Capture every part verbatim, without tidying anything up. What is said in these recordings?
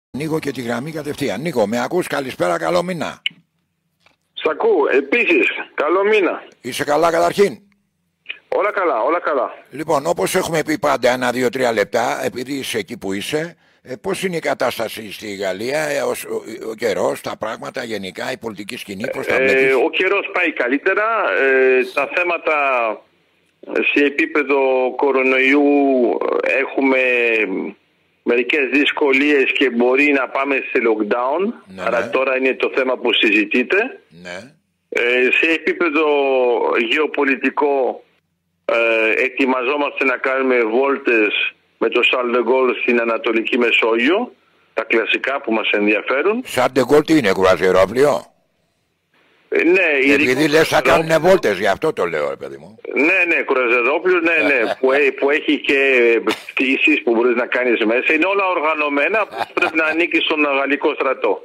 Νίκο και τη γραμμή κατευθείαν. Νίκο, με ακούς? Καλησπέρα, καλό μήνα. Σ' ακούω, επίσης, καλό μήνα. Είσαι καλά καταρχήν? Όλα καλά, όλα καλά. Λοιπόν, όπως έχουμε πει πάντα, ένα, δύο, τρία λεπτά, επειδή είσαι εκεί που είσαι, ε, πώς είναι η κατάσταση στη Γαλλία, ε, ο, ο, ο καιρός, τα πράγματα γενικά, η πολιτική σκηνή, πώς τα βλέπεις? Ε, ο καιρός πάει καλύτερα, ε, τα θέματα σε επίπεδο κορονοϊού έχουμε μερικές δυσκολίες και μπορεί να πάμε σε lockdown, ναι, άρα ναι. τώρα είναι το θέμα που συζητείτε. Ναι. Ε, σε επίπεδο γεωπολιτικό ε, ετοιμαζόμαστε να κάνουμε βόλτες με το Charles de Gaulle στην Ανατολική Μεσόγειο, τα κλασικά που μας ενδιαφέρουν. Charles de Gaulle τι είναι, κουραζιερόφλιο? Ε, ναι, επειδή λες θα κάνουν βόλτες, γι' αυτό το λέω, παιδί μου. Ναι, ναι, κουραζιερόφλιο, ναι, ναι, που, που έχει και πτήσεις που μπορείς να κάνεις μέσα. Είναι όλα οργανωμένα, πρέπει να ανήκει στον γαλλικό στρατό.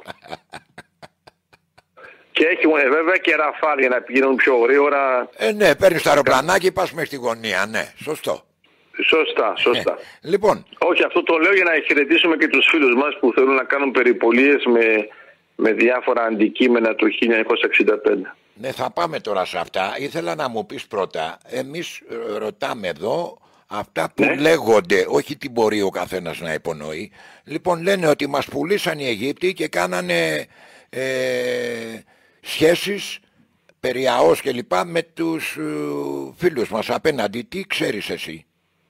Και έχουν βέβαια και ραφάλ για να πηγαίνουν πιο γρήγορα. Ε, ναι, παίρνεις το αεροπλανάκι, πας μέχρι τη γωνία, ναι, σωστό. Σωστά, σωστά. Ε, λοιπόν. Όχι, αυτό το λέω για να χαιρετήσουμε και τους φίλους μας που θέλουν να κάνουν περιπολίες με, με διάφορα αντικείμενα του χίλια εννιακόσια εξήντα πέντε. Ναι, θα πάμε τώρα σε αυτά. Ήθελα να μου πεις πρώτα, εμείς ρωτάμε εδώ αυτά που ναι. λέγονται, όχι τι μπορεί ο καθένας να υπονοεί. Λοιπόν, λένε ότι μας πουλήσαν οι Αιγύπτιοι και κάνανε ε, σχέσεις περί ΑΟΣ και λοιπά με τους ε, φίλους μας απέναντι. Τι ξέρεις εσύ?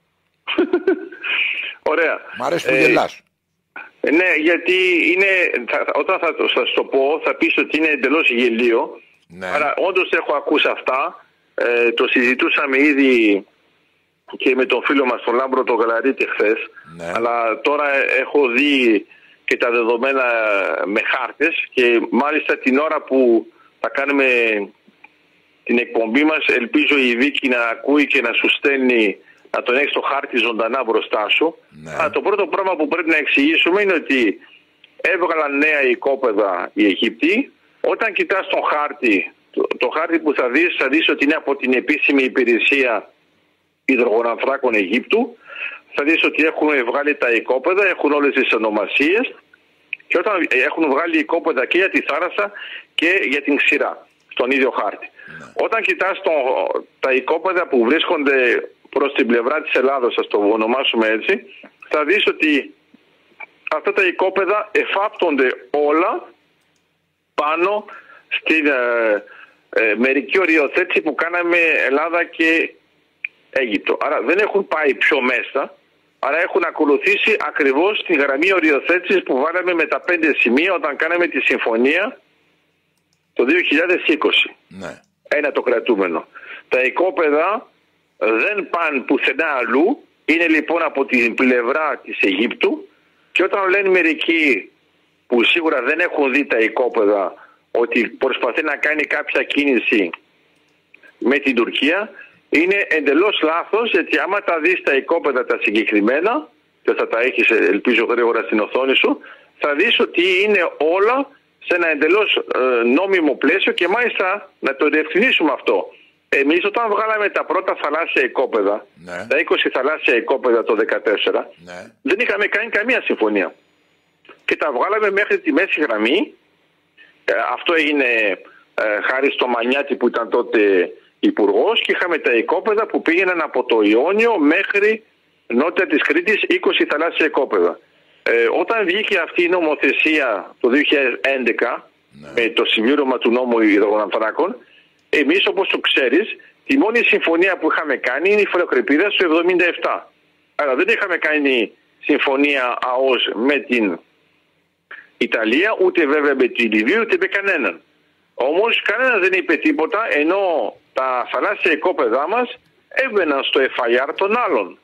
Ωραία. Μ' αρέσει που ε, γελάς. Ναι, γιατί είναι, θα, όταν θα, θα το πω θα πεις ότι είναι εντελώς γελίο. Ναι. Άρα όντως έχω ακούσει αυτά. Ε, το συζητούσαμε ήδη και με τον φίλο μας τον Λάμπρο τον Γαλαρίτη χθες. Ναι. Αλλά τώρα έχω δει και τα δεδομένα με χάρτες και μάλιστα την ώρα που θα κάνουμε την εκπομπή μας ελπίζω η Βίκη να ακούει και να σου στέλνει, να τον έχεις το χάρτη ζωντανά μπροστά σου. Ναι. Αλλά το πρώτο πράγμα που πρέπει να εξηγήσουμε είναι ότι έβγαλαν νέα οικόπεδα οι Αιγύπτιοι. Όταν κοιτάς τον χάρτη, το, το χάρτη που θα δεις, θα δεις ότι είναι από την επίσημη υπηρεσία υδρογονανθράκων Αιγύπτου. Θα δεις ότι έχουν βγάλει τα οικόπεδα, έχουν όλες τις ονομασίες και όταν έχουν βγάλει οικόπεδα και για τη θάλασσα και για την ξηρά, στον ίδιο χάρτη. Ναι. Όταν κοιτάς το, τα οικόπεδα που βρίσκονται προς την πλευρά της Ελλάδος, ας το ονομάσουμε έτσι, θα δεις ότι αυτά τα οικόπεδα εφάπτονται όλα πάνω στην ε, ε, μερική οριοθέτηση που κάναμε Ελλάδα και Αίγυπτο. Άρα δεν έχουν πάει πιο μέσα, άρα έχουν ακολουθήσει ακριβώς τη γραμμή οριοθέτησης που βάλαμε με τα πέντε σημεία όταν κάναμε τη συμφωνία το δύο χιλιάδες είκοσι. Ναι. Ένα το κρατούμενο. Τα οικόπεδα δεν πάνε πουθενά αλλού, είναι λοιπόν από την πλευρά της Αιγύπτου και όταν λένε μερικοί που σίγουρα δεν έχουν δει τα οικόπεδα ότι προσπαθεί να κάνει κάποια κίνηση με την Τουρκία, είναι εντελώς λάθος, γιατί άμα τα δεις τα οικόπεδα τα συγκεκριμένα και θα τα έχεις ελπίζω γρήγορα στην οθόνη σου, θα δεις ότι είναι όλα σε ένα εντελώς ε, νόμιμο πλαίσιο και μάλιστα να το διευκρινίσουμε αυτό. Εμείς όταν βγάλαμε τα πρώτα θαλάσσια οικόπεδα, ναι. τα είκοσι θαλάσσια οικόπεδα το δύο χιλιάδες δεκατέσσερα, ναι. δεν είχαμε κάνει καμία συμφωνία. Και τα βγάλαμε μέχρι τη μέση γραμμή. Ε, αυτό έγινε ε, χάρη στο Μανιάτη που ήταν τότε υπουργός και είχαμε τα οικόπεδα που πήγαιναν από το Ιόνιο μέχρι νότια της Κρήτης, είκοσι θαλάσσια οικόπεδα. Ε, όταν βγήκε αυτή η νομοθεσία το δύο χιλιάδες έντεκα ναι. με το συμπλήρωμα του νόμου υδρογονανθράκων, εμείς όπως το ξέρεις, τη μόνη συμφωνία που είχαμε κάνει είναι η Φαλοκρηπίδα στο εβδομήντα επτά. Άρα δεν είχαμε κάνει συμφωνία ΑΟΣ με την Ιταλία, ούτε βέβαια με τη Λιβύη, ούτε με κανέναν. Όμως κανένας δεν είπε τίποτα, ενώ τα θαλάσσια οικόπεδά μας έβαιναν στο εφ άι αρ των άλλων.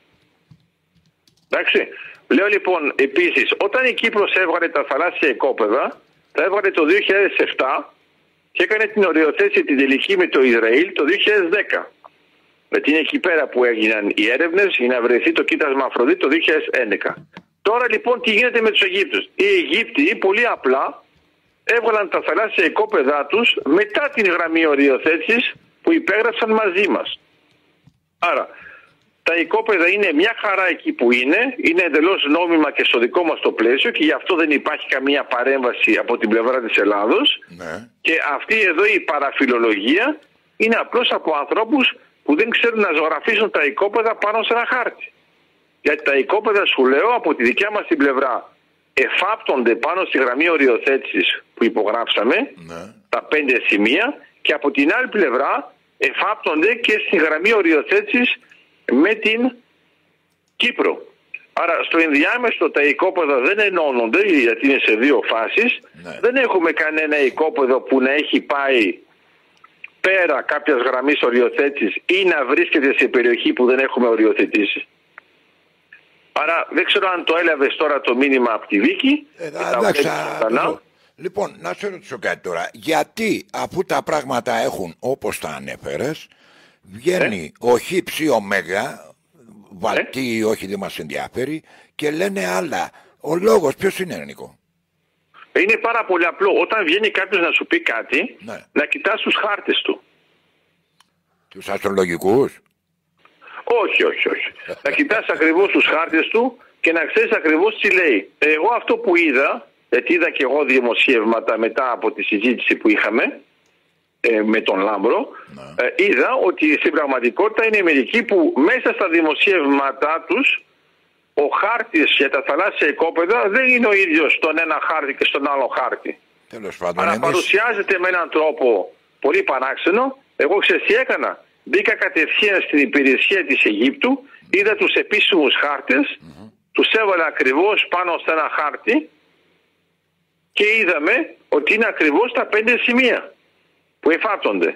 Εντάξει. Λέω λοιπόν επίσης, όταν η Κύπρος έβγαλε τα θαλάσσια οικόπεδα, τα έβγαλε το δύο χιλιάδες επτά και έκανε την οριοθέτηση την τελική με το Ισραήλ το δύο χιλιάδες δέκα. Γιατί είναι εκεί πέρα που έγιναν οι έρευνες για να βρεθεί το κοίτασμα Αφροδίτη το δύο χιλιάδες έντεκα. Τώρα λοιπόν τι γίνεται με τους Αιγύπτους? Οι Αιγύπτιοι πολύ απλά έβγαλαν τα θαλάσσια οικόπεδά τους μετά την γραμμή οριοθέτησης που υπέγραψαν μαζί μας. Άρα Τα οικόπεδα είναι μια χαρά εκεί που είναι, είναι εντελώς νόμιμα και στο δικό μας το πλαίσιο και γι' αυτό δεν υπάρχει καμία παρέμβαση από την πλευρά της Ελλάδος. Ναι. Και αυτή εδώ η παραφιλολογία είναι απλώς από ανθρώπους που δεν ξέρουν να ζωγραφίσουν τα οικόπεδα πάνω σε ένα χάρτη. Γιατί τα οικόπεδα, σου λέω, από τη δικιά μας την πλευρά εφάπτονται πάνω στη γραμμή οριοθέτησης που υπογράψαμε, ναι. τα πέντε σημεία, και από την άλλη πλευρά εφάπτονται και στη γραμμή οριοθέτησης με την Κύπρο. Άρα στο ενδιάμεσο τα οικόπεδα δεν ενώνονται, γιατί είναι σε δύο φάσεις. Ναι. Δεν έχουμε κανένα οικόπεδο που να έχει πάει πέρα κάποιας γραμμής οριοθέτησης ή να βρίσκεται σε περιοχή που δεν έχουμε οριοθετήσει. Άρα δεν ξέρω αν το έλαβες τώρα το μήνυμα από τη Βίκη. Ε, εντάξει, λοιπόν, να σε ρωτήσω κάτι τώρα. Γιατί αφού τα πράγματα έχουν όπως τα ανέφερες, βγαίνει ε? ο Χ ψ ω βαλτί ή όχι δεν μας ενδιαφέρει και λένε άλλα. Ο λόγος ποιος είναι, Νίκο? Είναι πάρα πολύ απλό. Όταν βγαίνει κάποιος να σου πει κάτι, ναι. να κοιτάς τους χάρτες του. Τους αστρολογικούς? Όχι, όχι, όχι. Να κοιτάς ακριβώς τους χάρτες του και να ξέρεις ακριβώς τι λέει. Εγώ αυτό που είδα, γιατί είδα και εγώ δημοσιεύματα μετά από τη συζήτηση που είχαμε ε, με τον Λάμπρο, ναι. ε, είδα ότι στην πραγματικότητα είναι μερικοί που μέσα στα δημοσιεύματά τους ο χάρτης για τα θαλάσσια οικόπεδα δεν είναι ο ίδιος στον ένα χάρτη και στον άλλο χάρτη. Τέλος πάντων, αλλά εμείς... παρουσιάζεται με έναν τρόπο πολύ παράξενο. Εγώ ξέρεις τι έκανα? Μπήκα κατευθείαν στην υπηρεσία της Αιγύπτου, είδα τους επίσημους χάρτες, mm-hmm. τους έβαλα ακριβώς πάνω σε ένα χάρτη και είδαμε ότι είναι ακριβώς τα πέντε σημεία που εφάπτονται.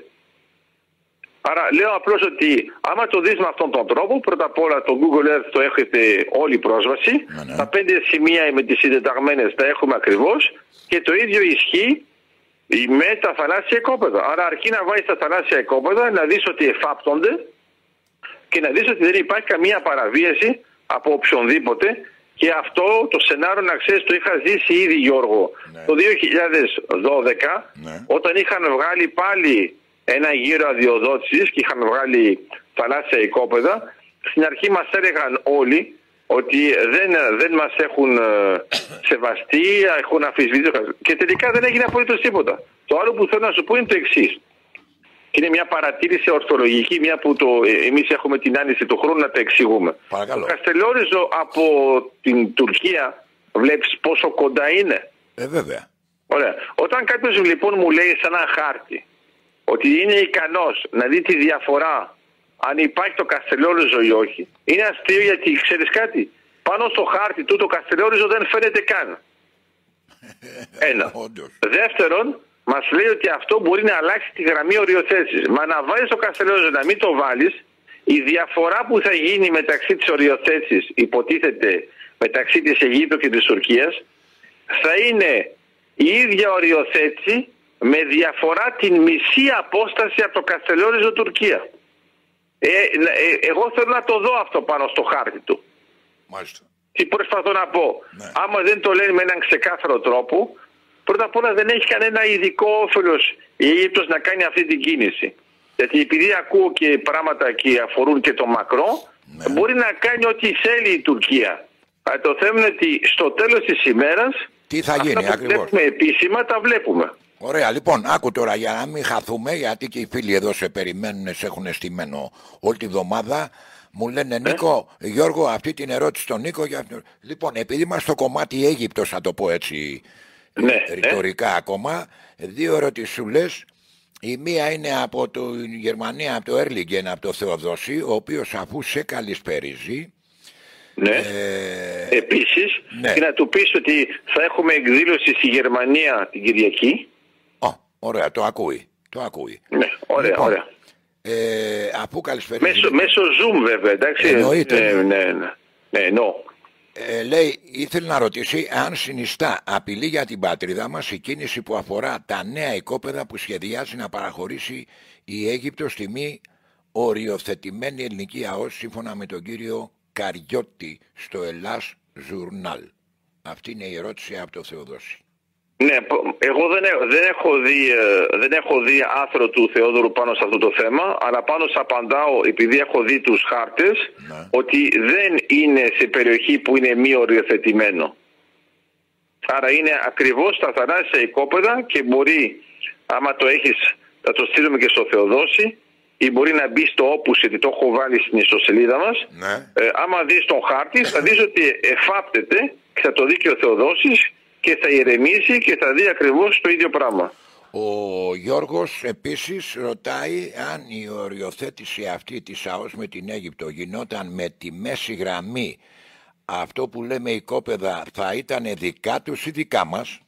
Άρα λέω απλώς ότι άμα το δεις με αυτόν τον τρόπο, πρώτα απ' όλα το Google Earth το έχετε όλη πρόσβαση, mm-hmm. τα πέντε σημεία με τις συντεταγμένες τα έχουμε ακριβώς και το ίδιο ισχύει με τα θαλάσσια οικόπεδα. Άρα αρκεί να βάλεις τα θαλάσσια οικόπεδα, να δεις ότι εφάπτονται και να δεις ότι δεν υπάρχει καμία παραβίαση από οποιονδήποτε. Και αυτό το σενάριο, να ξέρεις, το είχα ζήσει ήδη, Γιώργο, ναι. το δύο χιλιάδες δώδεκα, ναι. όταν είχαν βγάλει πάλι ένα γύρο αδειοδότησης και είχαν βγάλει θαλάσσια οικόπεδα. Στην αρχή μας έλεγαν όλοι ότι δεν, δεν μας έχουν σεβαστεί, έχουν αφισβητήσει και τελικά δεν έγινε απολύτως τίποτα. Το άλλο που θέλω να σου πω είναι το εξής. Είναι μια παρατήρηση ορθολογική, μια που το, εμείς έχουμε την άνεση του χρόνου να τα εξηγούμε. Παρακαλώ. Το Καστελόριζο από την Τουρκία βλέπεις πόσο κοντά είναι. Ε, βέβαια. Ωραία. Όταν κάποιος λοιπόν μου λέει σε ένα χάρτη ότι είναι ικανός να δει τη διαφορά αν υπάρχει το Καστελόριζο ή όχι, είναι αστείο, γιατί ξέρεις κάτι? Πάνω στο χάρτη του το Καστελόριζο δεν φαίνεται καν. Ένα. Δεύτερον, μας λέει ότι αυτό μπορεί να αλλάξει τη γραμμή οριοθέτησης. Μα να βάλεις το Καστελόριζο, να μην το βάλεις, η διαφορά που θα γίνει μεταξύ της οριοθέτησης, υποτίθεται μεταξύ της Αιγύπτου και της Τουρκίας, θα είναι η ίδια οριοθέτηση με διαφορά την μισή απόσταση από το Καστελόριζο Τουρκία. Ε, ε, εγώ θέλω να το δω αυτό πάνω στο χάρτη του. Μάλιστα. Τι προσπαθώ να πω? Ναι. Άμα δεν το λένε με έναν ξεκάθαρο τρόπο, πρώτα απ' όλα δεν έχει κανένα ειδικό όφελος η Αίγυπτος να κάνει αυτή την κίνηση. Γιατί επειδή ακούω και πράγματα και αφορούν και το Μακρό, ναι. μπορεί να κάνει ό,τι θέλει η Τουρκία. Αλλά το θέμα είναι ότι στο τέλος της ημέρας, τι θα γίνει, αυτά που ακριβώς. βλέπουμε επίσημα τα βλέπουμε. Ωραία, λοιπόν, άκου τώρα για να μην χαθούμε, γιατί και οι φίλοι εδώ σε περιμένουν, σε έχουν στημένο όλη τη εβδομάδα. Μου λένε, Νίκο, ε? Γιώργο, αυτή την ερώτηση στον Νίκο. Για... Λοιπόν, επειδή είμαστε στο κομμάτι Αίγυπτος, θα το πω έτσι ναι, ρητορικά ε? ακόμα, δύο ερωτησούλες. Η μία είναι από τη Γερμανία, από το Έρλιγκεν, από το Θεοδόση, ο οποίος αφού σε καλησπερίζει. Ναι. Ε... Επίσης, ναι. και να του πεις ότι θα έχουμε εκδήλωση στη Γερμανία την Κυριακή. Ω, ωραία, το ακούει. Το ακούει. Ναι, ωραία, λοιπόν, ωραία. Ε, αφού καλησπερίζει... Μέσω, μέσω Zoom βέβαια, εντάξει. Εννοείται. Ναι, ναι, ναι. ναι εννοώ. Ε, λέει, ήθελε να ρωτήσει αν συνιστά απειλή για την πατρίδα μας η κίνηση που αφορά τα νέα οικόπεδα που σχεδιάζει να παραχωρήσει η Αίγυπτος στη μη οριοθετημένη ελληνική ΑΟΣ, σύμφωνα με τον κύριο Καριώτη στο Ελλάς Ζουρνάλ. Αυτή είναι η ερώτηση από το Θεοδόση. Ναι, εγώ δεν, έ, δεν, έχω δει, δεν έχω δει άθρο του Θεόδωρου πάνω σε αυτό το θέμα, αλλά πάνω σε απαντάω, επειδή έχω δει τους χάρτες, ναι. ότι δεν είναι σε περιοχή που είναι μη οριοθετημένο. Άρα είναι ακριβώς στα θαλάσσια οικόπεδα και μπορεί, άμα το έχεις, θα το στείλουμε και στο Θεοδόση, ή μπορεί να μπει στο Opus, γιατί το έχω βάλει στην ιστοσελίδα μας. Ναι. Ε, άμα δεις τον χάρτη, θα δεις ότι εφάπτεται και θα το δει και ο Θεοδόσης και θα ηρεμήσει και θα δει ακριβώς το ίδιο πράγμα. Ο Γιώργος επίσης ρωτάει αν η οριοθέτηση αυτή της ΑΟΣ με την Αίγυπτο γινόταν με τη μέση γραμμή. Αυτό που λέμε οικόπεδα θα ήταν δικά τους ή δικά μας?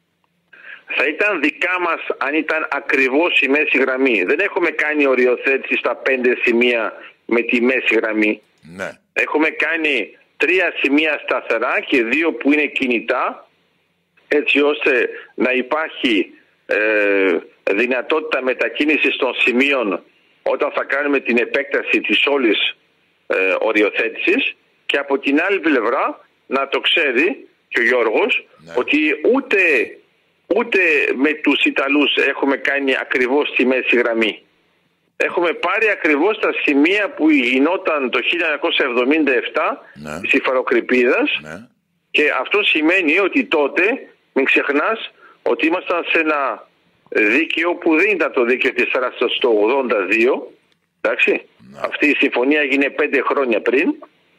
Θα ήταν δικά μας αν ήταν ακριβώς η μέση γραμμή. Δεν έχουμε κάνει οριοθέτηση στα πέντε σημεία με τη μέση γραμμή. Ναι. Έχουμε κάνει τρία σημεία σταθερά και δύο που είναι κινητά, έτσι ώστε να υπάρχει ε, δυνατότητα μετακίνησης των σημείων όταν θα κάνουμε την επέκταση της όλης ε, οριοθέτησης, και από την άλλη πλευρά να το ξέρει και ο Γιώργος, ναι. ότι ούτε, ούτε με τους Ιταλούς έχουμε κάνει ακριβώς τη μέση γραμμή. Έχουμε πάρει ακριβώς τα σημεία που γινόταν το χίλια εννιακόσια εβδομήντα επτά, ναι. της Υφαροκρηπίδας, ναι. και αυτό σημαίνει ότι τότε, μην ξεχνάς, ότι ήμασταν σε ένα δίκαιο που δεν ήταν το δίκαιο της Θράσης το ογδόντα δύο, εντάξει, ναι. αυτή η συμφωνία έγινε πέντε χρόνια πριν,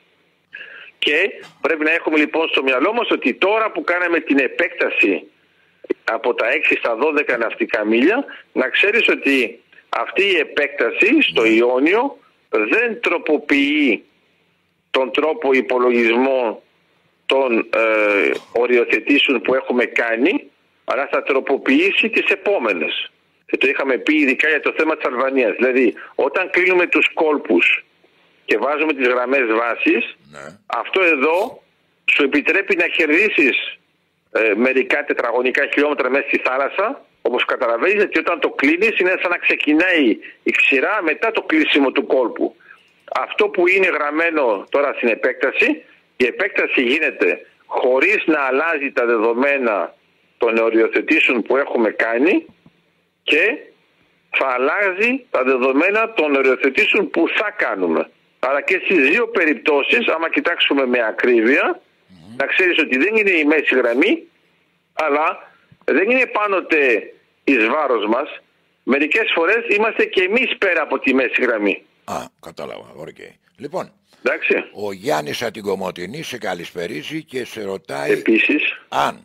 και πρέπει να έχουμε λοιπόν στο μυαλό μας ότι τώρα που κάναμε την επέκταση από τα έξι στα δώδεκα ναυτικά μίλια, να ξέρεις ότι αυτή η επέκταση στο Ιόνιο δεν τροποποιεί τον τρόπο υπολογισμού των ε, οριοθετήσεων που έχουμε κάνει, αλλά θα τροποποιήσει τις επόμενες. Και το είχαμε πει ειδικά για το θέμα της Αλβανίας. Δηλαδή, όταν κλείνουμε τους κόλπους και βάζουμε τις γραμμές βάσης, ναι. αυτό εδώ σου επιτρέπει να κερδίσεις ε, μερικά τετραγωνικά χιλιόμετρα μέσα στη θάλασσα, όπως καταλαβαίνεις, γιατί όταν το κλείνεις είναι σαν να ξεκινάει η ξηρά μετά το κλείσιμο του κόλπου. Αυτό που είναι γραμμένο τώρα στην επέκταση, η επέκταση γίνεται χωρίς να αλλάζει τα δεδομένα των οριοθετήσεων που έχουμε κάνει, και θα αλλάζει τα δεδομένα των οριοθετήσεων που θα κάνουμε. Άρα και στις δύο περιπτώσεις, άμα κοιτάξουμε με ακρίβεια, mm-hmm. να ξέρεις ότι δεν είναι η μέση γραμμή, αλλά δεν είναι πάντοτε εις βάρος μας. Μερικές φορές είμαστε και εμείς πέρα από τη μέση γραμμή. Α, κατάλαβα. Okay. Λοιπόν, εντάξει. Ο Γιάννης από την Κομοτηνή σε καλησπερίζει και σε ρωτάει επίσης αν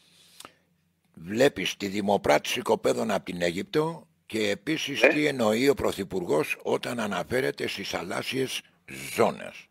βλέπεις τη δημοπράτηση οικοπαίδων από την Αίγυπτο, και επίσης ναι. τι εννοεί ο Πρωθυπουργός όταν αναφέρεται στις θαλάσσιες ζώνες.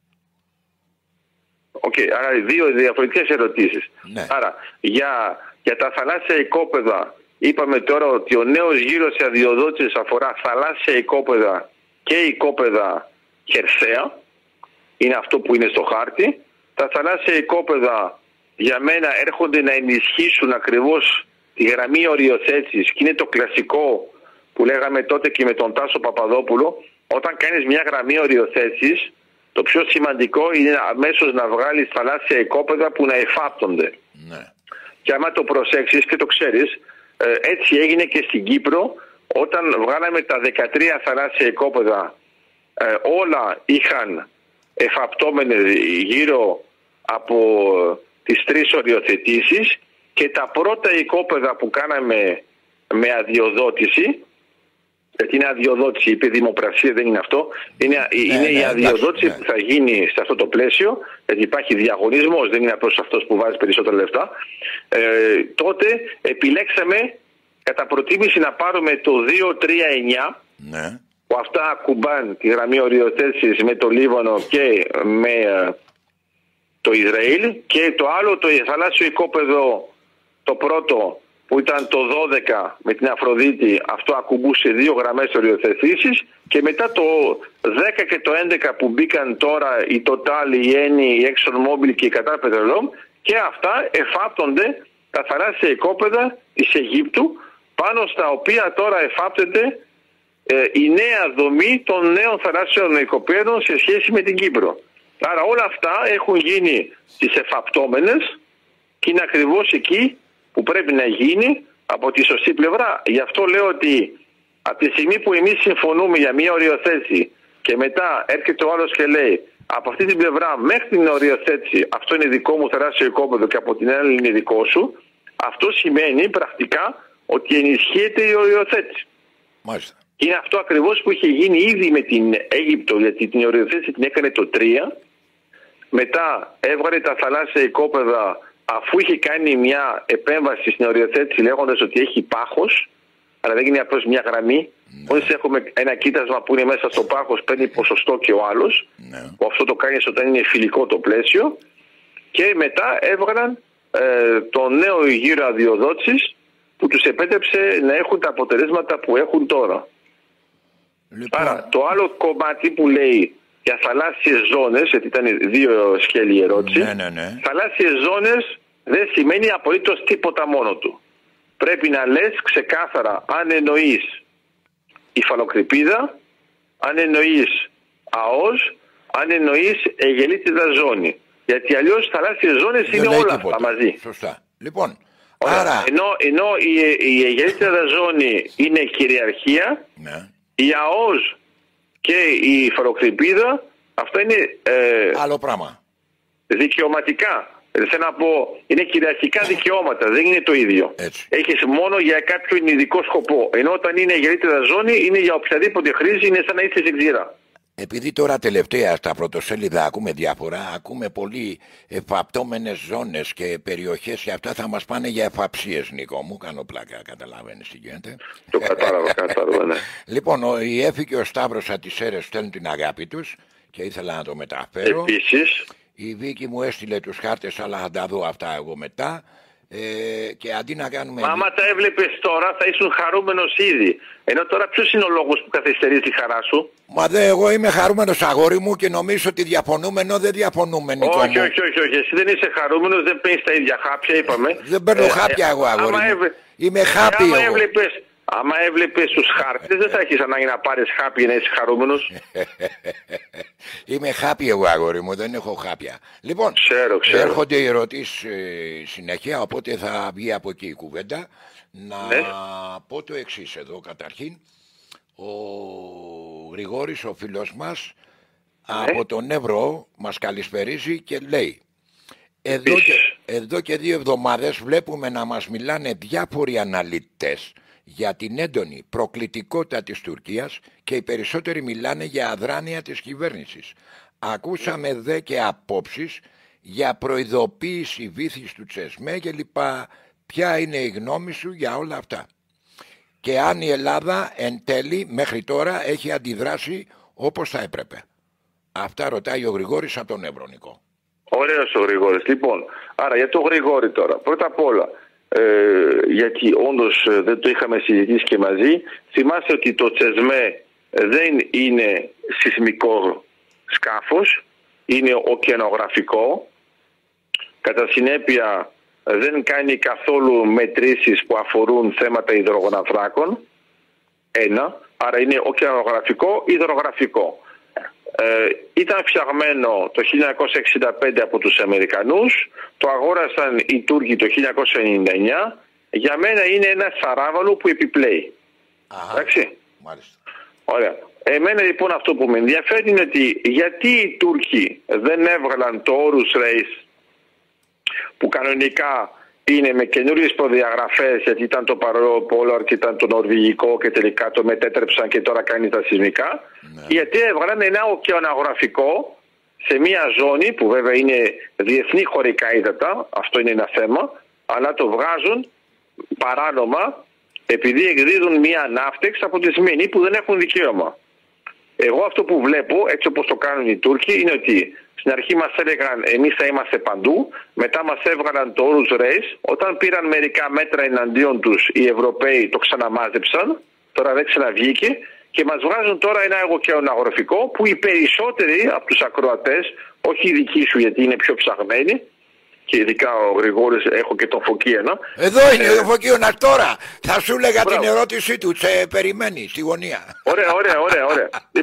Οκ, okay, άρα δύο διαφορετικές ερωτήσεις. Ναι. Άρα για, για τα θαλάσσια οικόπεδα είπαμε τώρα ότι ο νέος γύρος αδειοδότησης αφορά θαλάσσια οικόπεδα και οικόπεδα χερσαία. Είναι αυτό που είναι στο χάρτη. Τα θαλάσσια οικόπεδα για μένα έρχονται να ενισχύσουν ακριβώς τη γραμμή οριοθέτησης, και είναι το κλασικό που λέγαμε τότε και με τον Τάσο Παπαδόπουλο. Όταν κάνεις μια γραμμή οριοθέτησης, το πιο σημαντικό είναι αμέσως να βγάλεις θαλάσσια οικόπεδα που να εφάπτονται. Ναι. Και άμα το προσέξεις και το ξέρεις, έτσι έγινε και στην Κύπρο, όταν βγάλαμε τα δεκατρία θαλάσσια οικόπεδα, όλα είχαν εφαπτώμενες γύρω από τις τρεις οριοθετήσεις, και τα πρώτα οικόπεδα που κάναμε με αδειοδότηση, γιατί είναι αδειοδότηση, είπε δημοπρασία, δεν είναι αυτό, είναι, ναι, είναι ναι, η αδειοδότηση ναι. που θα γίνει σε αυτό το πλαίσιο, γιατί υπάρχει διαγωνισμός, δεν είναι απλώς αυτός που βάζει περισσότερα λεφτά, ε, τότε επιλέξαμε κατά προτίμηση να πάρουμε το δύο τρία εννιά, ναι. που αυτά ακουμπάν τη γραμμή οριοθέτησης με το Λίβανο και με ε, το Ισραήλ, και το άλλο το θαλάσσιο οικόπεδο, το πρώτο που ήταν το δώδεκα με την Αφροδίτη, αυτό ακουμπούσε δύο γραμμές οριοθετήσεις, και μετά το δέκα και το έντεκα που μπήκαν τώρα η Total, η Eni, η ExxonMobil και η Qatar Petroleum, και αυτά εφάπτονται τα θαλάσσια οικόπεδα της Αιγύπτου, πάνω στα οποία τώρα εφάπτεται ε, η νέα δομή των νέων θαλάσσιων οικοπαίδων σε σχέση με την Κύπρο. Άρα όλα αυτά έχουν γίνει στις εφαπτώμενες, και είναι ακριβώς εκεί που πρέπει να γίνει από τη σωστή πλευρά. Γι' αυτό λέω ότι από τη στιγμή που εμείς συμφωνούμε για μια οριοθέτηση και μετά έρχεται ο άλλος και λέει από αυτή την πλευρά μέχρι την οριοθέτηση αυτό είναι δικό μου θεράσιο οικόπεδο και από την άλλη είναι δικό σου, αυτό σημαίνει πρακτικά ότι ενισχύεται η οριοθέτηση. Μάλιστα. Είναι αυτό ακριβώς που είχε γίνει ήδη με την Αίγυπτο, γιατί την οριοθέτηση την έκανε το τρία. Μετά έβγαλε τα θαλάσσια οικόπεδα αφού είχε κάνει μια επέμβαση στην οριοθέτηση λέγοντας ότι έχει πάχος, αλλά δεν είναι απλώς μια γραμμή. Ναι. Μόλις έχουμε ένα κοίτασμα που είναι μέσα στο πάχος, παίρνει ποσοστό και ο άλλος. Ναι. Που αυτό το κάνει όταν είναι φιλικό το πλαίσιο. Και μετά έβγαλαν ε, το νέο γύρο αδειοδότησης που τους επέτρεψε να έχουν τα αποτελέσματα που έχουν τώρα. Λοιπόν. Άρα το άλλο κομμάτι που λέει για θαλάσσιες ζώνες, γιατί ήταν δύο σκέλη η ερώτηση, ναι, ναι, ναι. θαλάσσιες ζώνες δεν σημαίνει απολύτως τίποτα μόνο του. Πρέπει να λες ξεκάθαρα αν εννοείς υφαλοκρηπίδα, αν εννοείς ΑΟΣ, αν εννοείς αιγελίτιδα ζώνη. Γιατί αλλιώς θαλάσσιες ζώνες είναι όλα τίποτα. Αυτά μαζί. Σωστά. Λοιπόν, άρα... Ενώ, ενώ η, η αιγελίτιδα ζώνη είναι κυριαρχία, ναι. η ΑΟΣ και η υφαλοκρηπίδα, αυτά είναι ε, άλλο πράγμα. Δικαιωματικά. Θέλω να πω, είναι κυριαρχικά δικαιώματα, δεν είναι το ίδιο. Έτσι. Έχεις μόνο για κάποιον ειδικό σκοπό. Ενώ όταν είναι αιγελίτιδα ζώνη, είναι για οποιαδήποτε χρήση, είναι σαν να είσαι σε ξηρά. Επειδή τώρα τελευταία στα πρωτοσέλιδα ακούμε διάφορα, ακούμε πολύ εφαπτώμενες ζώνες και περιοχές και αυτά θα μας πάνε για εφαψίες, Νίκο μου. Κάνω πλάκα, καταλαβαίνεις τι γίνεται. Το κατάλαβα, κατάλαβα, ναι. Λοιπόν, ο, η Έφη και ο Σταύρος από τις Σέρρες στέλνουν την αγάπη τους και ήθελα να το μεταφέρω. Επίσης. Η Βίκη μου έστειλε τους χάρτες, αλλά θα τα δω αυτά εγώ μετά. Ε, και αντί να κάνουμε... Μα άμα τα έβλεπες τώρα θα ήσουν χαρούμενος ήδη. Ενώ τώρα ποιος είναι ο λόγος που καθυστερείς τη χαρά σου? Μα δε, εγώ είμαι χαρούμενος αγόρι μου και νομίζω ότι διαφωνούμε ενώ δεν διαφωνούμε, Νίκο. Όχι, όχι, όχι, όχι. Εσύ δεν είσαι χαρούμενος, δεν παίρνεις τα ίδια χάπια, είπαμε. Δεν παίρνω ε, χάπια εγώ, αγόρι μου. Έβε... Είμαι χάπι εγώ. Έβλεπες... Άμα έβλεπες τους χάρτες δεν θα έχεις ανάγκη να πάρεις χάπι για να είσαι χαρούμενος. Είμαι χάπι εγώ, αγόρι μου, δεν έχω χάπια. Λοιπόν, ξέρω, ξέρω. έρχονται οι ερωτήσεις ε, συνέχεια, οπότε θα βγει από εκεί η κουβέντα. Να ναι. πω το εξής εδώ καταρχήν. Ο Γρηγόρης, ο φίλος μας, ναι. από τον Εύρο μας καλησπερίζει και λέει εδώ και, εδώ και δύο εβδομάδες βλέπουμε να μας μιλάνε διάφοροι αναλυτές για την έντονη προκλητικότητα της Τουρκίας και οι περισσότεροι μιλάνε για αδράνεια της κυβέρνησης. Ακούσαμε δε και απόψεις για προειδοποίηση βήθης του Τσεσμέ και λοιπά. Ποια είναι η γνώμη σου για όλα αυτά? Και αν η Ελλάδα εν τέλει μέχρι τώρα έχει αντιδράσει όπως θα έπρεπε? Αυτά ρωτάει ο Γρηγόρης από τον Εύρο, Νικό. Ωραίος ο Γρηγόρης. Λοιπόν, άρα για τον Γρηγόρη τώρα. Πρώτα απ' όλα, Ε, γιατί όντως ε, δεν το είχαμε συζητήσει και μαζί. Θυμάστε ότι το Τσεσμέ δεν είναι σεισμικό σκάφος, είναι ωκεανογραφικό. Κατά συνέπεια δεν κάνει καθόλου μετρήσεις που αφορούν θέματα υδρογοναθράκων. Ένα, άρα είναι ωκεανογραφικό, υδρογραφικό. Ε, ήταν φτιαγμένο το χίλια εννιακόσια εξήντα πέντε από τους Αμερικανούς, το αγόρασαν οι Τούρκοι το χίλια εννιακόσια ενενήντα εννιά. Για μένα είναι ένα σαράβαλο που επιπλέει. Αχα, εντάξει. μάλιστα. Ωραία. Εμένα λοιπόν αυτό που με ενδιαφέρει είναι ότι γιατί οι Τούρκοι δεν έβγαλαν το Όρους Reis, που κανονικά είναι με καινούριες προδιαγραφές, γιατί ήταν το Polar και ήταν το νορβηγικό και τελικά το μετέτρεψαν και τώρα κάνει τα σεισμικά. Ναι. Γιατί έβγαλαν ένα ωκεανογραφικό σε μια ζώνη που βέβαια είναι διεθνή χωρικά ύδατα, αυτό είναι ένα θέμα, αλλά το βγάζουν παράνομα επειδή εκδίδουν μια ναύτεξ από τη Σμήνη που δεν έχουν δικαίωμα. Εγώ αυτό που βλέπω, έτσι όπως το κάνουν οι Τούρκοι, είναι ότι στην αρχή μας έλεγαν εμείς θα είμαστε παντού, μετά μας έβγαλαν το Όρους Reis, όταν πήραν μερικά μέτρα εναντίον τους οι Ευρωπαίοι το ξαναμάζεψαν, τώρα δεν ξαναβγήκε και μας βγάζουν τώρα ένα ωκεανογραφικό που οι περισσότεροι από τους ακροατές, όχι οι δικοί σου γιατί είναι πιο ψαγμένοι, και ειδικά ο Γρηγόρης, έχω και τον Φωκίωνα. Εδώ είναι ε... ο Φωκίωνας τώρα. Θα σου έλεγα την ερώτησή του. Σε περιμένει στη γωνία. Ωραία, ωραία, ωραία, ωραία. Λοιπόν,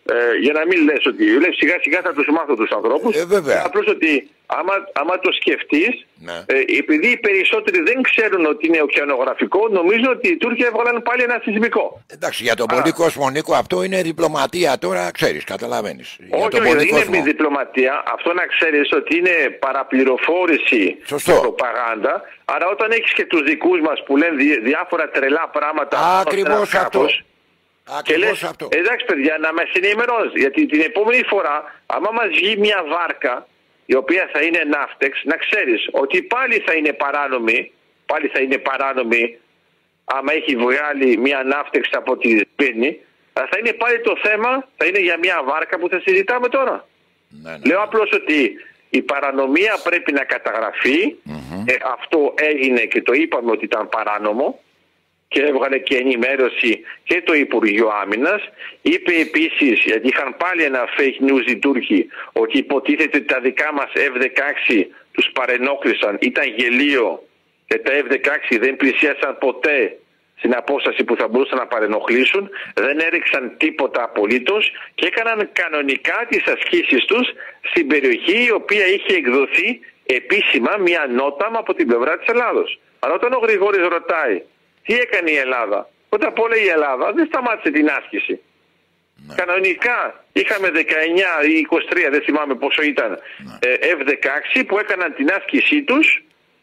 Ε, για να μην λες ότι λες σιγά σιγά θα τους μάθω τους ανθρώπους. Ε, βέβαια. Απλώς ότι άμα, άμα το σκεφτείς, ναι. ε, επειδή οι περισσότεροι δεν ξέρουν ότι είναι ωκεανογραφικό, νομίζω ότι οι Τούρκοι έβγαλαν πάλι ένα σεισμικό. Εντάξει, για τον πολύ κόσμο, Νίκο, αυτό είναι διπλωματία τώρα, ξέρεις, καταλαβαίνεις. Όχι, όχι, δεν είναι διπλωματία. Αυτό να ξέρεις ότι είναι παραπληροφόρηση και προπαγάνδα. Άρα όταν έχεις και τους δικούς μας που λένε δι, διάφορα τρελά πράγματα. Ακριβώς αυτό. Και λες, αυτό. εντάξει παιδιά, να μας ενημερώνεις, γιατί την επόμενη φορά, άμα μας βγει μια βάρκα, η οποία θα είναι ναύτεξ, να ξέρεις ότι πάλι θα είναι παράνομη, πάλι θα είναι παράνομη, άμα έχει βγάλει μια ναύτεξ από τη Σπίνη, αλλά θα είναι πάλι το θέμα, θα είναι για μια βάρκα που θα συζητάμε τώρα. Ναι, ναι. Λέω απλώς ότι η παρανομία πρέπει να καταγραφεί, mm-hmm. ε, αυτό έγινε και το είπαμε ότι ήταν παράνομο, και έβγαλε και ενημέρωση και το Υπουργείο Άμυνας. Είπε επίσης, γιατί είχαν πάλι ένα fake news οι Τούρκοι, ότι υποτίθεται ότι τα δικά μας εφ δεκαέξι τους παρενόχλησαν, ήταν γελίο και τα εφ δεκαέξι δεν πλησίασαν ποτέ στην απόσταση που θα μπορούσαν να παρενοχλήσουν, δεν έριξαν τίποτα απολύτως και έκαναν κανονικά τις ασκήσεις τους στην περιοχή η οποία είχε εκδοθεί επίσημα μια νότα από την πλευρά της Ελλάδος. Αλλά όταν ο Γρηγόρης ρωτάει τι έκανε η Ελλάδα, πρώτα απ' όλα η Ελλάδα δεν σταμάτησε την άσκηση. Ναι. Κανονικά είχαμε δεκαεννιά ή είκοσι τρία, δεν θυμάμαι πόσο ήταν, ναι. εφ δεκαέξι που έκαναν την άσκησή τους,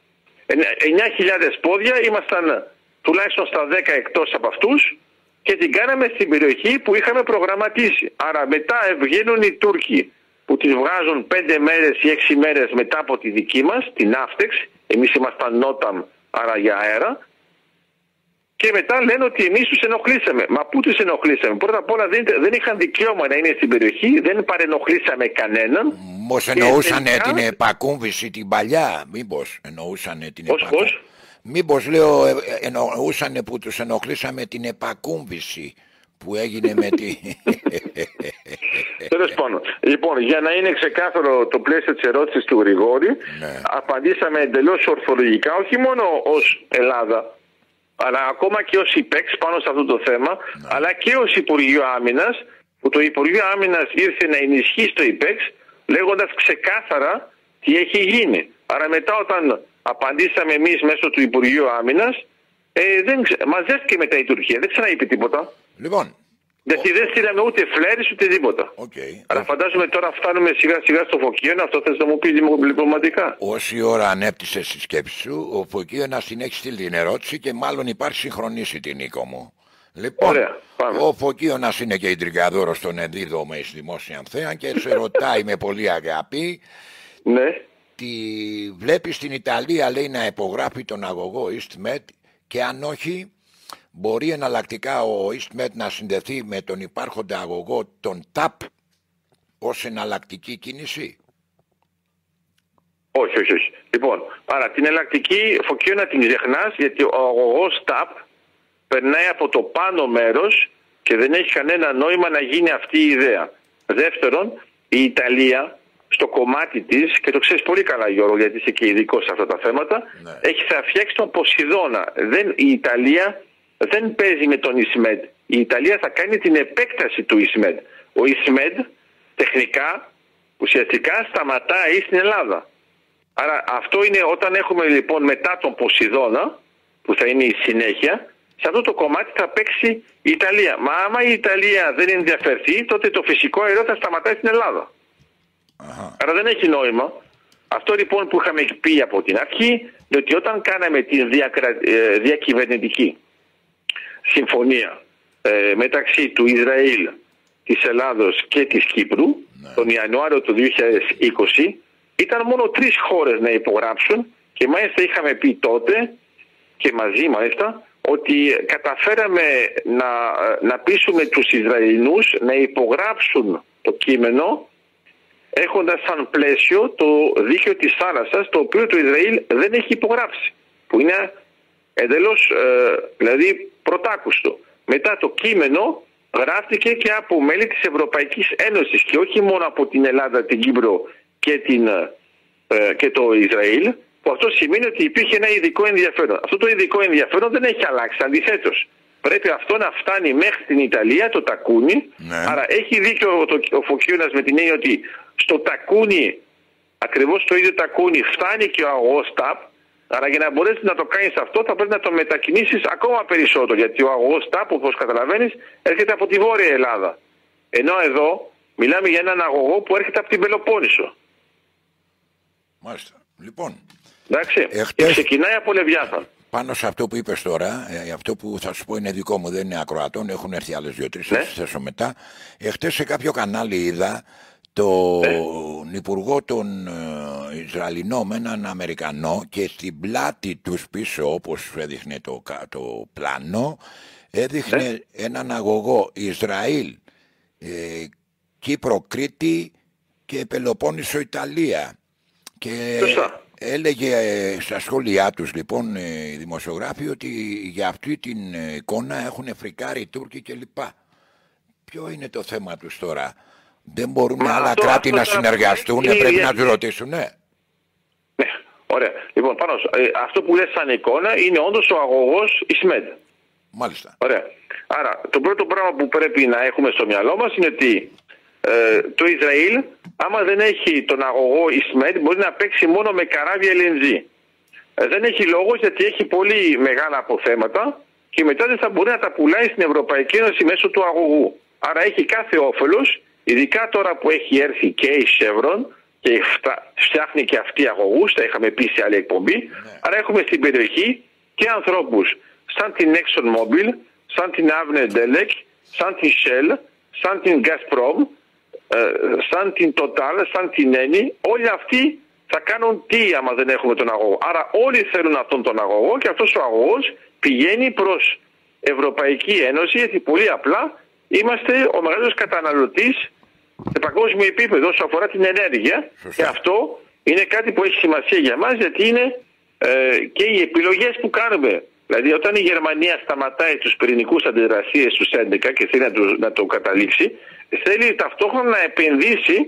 εννιά χιλιάδες πόδια, ήμασταν τουλάχιστον στα δέκα εκτός από αυτούς και την κάναμε στην περιοχή που είχαμε προγραμματίσει. Άρα μετά βγαίνουν οι Τούρκοι που τις βγάζουν πέντε μέρες ή έξι μέρες μετά από τη δική μας, την Ναύτεξ, εμείς ήμασταν Νόταμ, άρα για αέρα, και μετά λένε ότι εμείς τους ενοχλήσαμε. Μα πού τους ενοχλήσαμε? Πρώτα απ' όλα δεν, δεν είχαν δικαίωμα να είναι στην περιοχή, δεν παρενοχλήσαμε κανέναν. Μήπως εννοούσαν τελικά... την επακούμβηση την παλιά, μήπως εννοούσαν την επακούμβηση. Μήπως λέω ε, εννοούσαν που τους ενοχλήσαμε την επακούμβηση που έγινε με τη... Τέλος πάντων. Λοιπόν, για να είναι ξεκάθαρο το πλαίσιο της ερώτησης του Γρηγόρη, ναι. απαντήσαμε εντελώς ορθολογικά, όχι μόνο ως Ελλάδα, αλλά ακόμα και ως ΙΠΕΞ πάνω σε αυτό το θέμα, ναι. αλλά και ως Υπουργείο Άμυνας, που το Υπουργείο Άμυνας ήρθε να ενισχύσει το ΙΠΕΞ, λέγοντας ξεκάθαρα τι έχει γίνει. Άρα μετά όταν απαντήσαμε εμείς μέσω του Υπουργείου Άμυνας, ε, δεν ξε... μαζεύτηκε μετά η Τουρκία, δεν ξαναείπε τίποτα. Λοιπόν. Γιατί ο... δεν στείλαμε ούτε φλέρες ούτε τίποτα. Okay. Αλλά φαντάζομαι τώρα φτάνουμε σιγά σιγά στο Φωκίωνα, αυτό θες να μου πει διπλωματικά. Όση ώρα ανέπτυσες τη σκέψη σου, ο Φωκίωνας την έχει στείλει την ερώτηση και μάλλον υπάρχει συγχρονίσει την Νίκο μου. Λοιπόν, ωραία, ο Φωκίωνας είναι και ιντρικαδόρος στον Εδίδο με εις δημόσια θέα και σε ρωτάει με πολύ αγάπη. Ναι. Τη βλέπει στην Ιταλία, λέει, να υπογράφει τον αγωγό EastMed και αν όχι μπορεί εναλλακτικά ο EastMed να συνδεθεί με τον υπάρχοντα αγωγό τον ταπ ως εναλλακτική κίνηση. Όχι, όχι, όχι. Λοιπόν, άρα την εναλλακτική Φωκίωνα την ξεχνάς, γιατί ο αγωγός ταπ περνάει από το πάνω μέρος και δεν έχει κανένα νόημα να γίνει αυτή η ιδέα. Δεύτερον, η Ιταλία στο κομμάτι της, και το ξέρεις πολύ καλά Γιώργο γιατί είσαι και ειδικός σε αυτά τα θέματα, ναι. έχει θα φτιάξει τον Ποσειδώνα. Δεν, η Ιταλία δεν παίζει με τον EastMed. Η Ιταλία θα κάνει την επέκταση του EastMed. Ο EastMed τεχνικά ουσιαστικά σταματάει στην Ελλάδα. Άρα αυτό είναι όταν έχουμε λοιπόν μετά τον Ποσειδώνα, που θα είναι η συνέχεια, σε αυτό το κομμάτι θα παίξει η Ιταλία. Μα άμα η Ιταλία δεν ενδιαφερθεί, τότε το φυσικό αέριο θα σταματάει στην Ελλάδα. Αχα. Άρα δεν έχει νόημα. Αυτό λοιπόν που είχαμε πει από την αρχή είναι ότι όταν κάναμε τη διακρα... διακυβερνητική συμφωνία ε, μεταξύ του Ισραήλ, της Ελλάδος και της Κύπρου, ναι. τον Ιανουάριο του δύο χιλιάδες είκοσι, ήταν μόνο τρεις χώρες να υπογράψουν και μάλιστα είχαμε πει τότε και μαζί μάλιστα ότι καταφέραμε να, να πείσουμε τους Ισραηλινούς να υπογράψουν το κείμενο έχοντας σαν πλαίσιο το δίκαιο της θάλασσας, το οποίο το Ισραήλ δεν έχει υπογράψει, που είναι εντελώς ε, δηλαδή πρωτάκουστο. Μετά το κείμενο γράφτηκε και από μέλη της Ευρωπαϊκής Ένωσης και όχι μόνο από την Ελλάδα, την Κύπρο και, την, ε, και το Ισραήλ, που αυτό σημαίνει ότι υπήρχε ένα ειδικό ενδιαφέρον. Αυτό το ειδικό ενδιαφέρον δεν έχει αλλάξει, αντιθέτως. πρέπει αυτό να φτάνει μέχρι την Ιταλία, το τακούνι. Ναι. Άρα έχει δίκιο ο, ο Φωκίωνας με την έννοια ότι στο τακούνι, ακριβώς στο ίδιο τακούνι, φτάνει και ο αγωγός τάπ. Άρα για να μπορέσεις να το κάνεις αυτό θα πρέπει να το μετακινήσεις ακόμα περισσότερο. Γιατί ο αγωγός τάπ, όπως καταλαβαίνεις, έρχεται από τη Βόρεια Ελλάδα. Ενώ εδώ μιλάμε για έναν αγωγό που έρχεται από την Πελοπόννησο. Μάλιστα. Λοιπόν, εντάξει, εχτες... και ξεκινάει από Λεβιάθαν. Πάνω σε αυτό που είπες τώρα, ε, αυτό που θα σου πω είναι δικό μου, δεν είναι ακροατών, έχουν έρθει άλλες δύο-τρεις, θα τις θέσω μετά. Εχτες σε κάποιο κανάλι είδα τον ναι. υπουργό των ε, Ισραηλινών με έναν Αμερικανό και στην πλάτη τους πίσω, όπως έδειχνε το, το πλάνο, έδειχνε ναι. έναν αγωγό Ισραήλ, ε, Κύπρο, Κρήτη και Πελοπόννησο, Ιταλία. Και Σωστά. έλεγε στα σχόλιά τους λοιπόν οι δημοσιογράφοι ότι για αυτή την εικόνα έχουν φρικάρει οι Τούρκοι κλπ. Ποιο είναι το θέμα τους τώρα? Δεν μπορούν Μα άλλα αυτό, κράτη αυτό να συνεργαστούν, είναι πρέπει να τους ρωτήσουν, ναι. Ναι, ωραία. Λοιπόν, πάνω, ε, αυτό που λες σαν εικόνα είναι όντως ο αγωγός Ισμέντ. Μάλιστα. Ωραία. Άρα, το πρώτο πράγμα που πρέπει να έχουμε στο μυαλό μας είναι ότι ε, το Ισραήλ, άμα δεν έχει τον αγωγό Ισμέντ, μπορεί να παίξει μόνο με καράβια ελ εν τζι. Ε, δεν έχει λόγο γιατί έχει πολύ μεγάλα αποθέματα και μετά δεν θα μπορεί να τα πουλάει στην Ευρωπαϊκή Ένωση μέσω του αγωγού. Άρα έχει κάθε όφελος, ειδικά τώρα που έχει έρθει και η Chevron και φτιάχνει και αυτή αγωγούς, τα είχαμε πει σε άλλη εκπομπή. Ναι. Άρα έχουμε στην περιοχή και ανθρώπους σαν την ExxonMobil, σαν την Avner Delek, σαν την Shell, σαν την Gazprom, σαν την Total, σαν την Eni. Όλοι αυτοί θα κάνουν τι άμα δεν έχουμε τον αγωγό? Άρα όλοι θέλουν αυτόν τον αγωγό και αυτός ο αγωγός πηγαίνει προς Ευρωπαϊκή Ένωση, γιατί πολύ απλά είμαστε ο μεγαλύτερος καταναλωτής σε παγκόσμιο επίπεδο όσο αφορά την ενέργεια. Σωστά. Και αυτό είναι κάτι που έχει σημασία για μας, γιατί είναι ε, και οι επιλογές που κάνουμε. Δηλαδή όταν η Γερμανία σταματάει τους πυρηνικούς αντιδραστήρες στους έντεκα και θέλει να το, να το καταλήξει, θέλει ταυτόχρονα να επενδύσει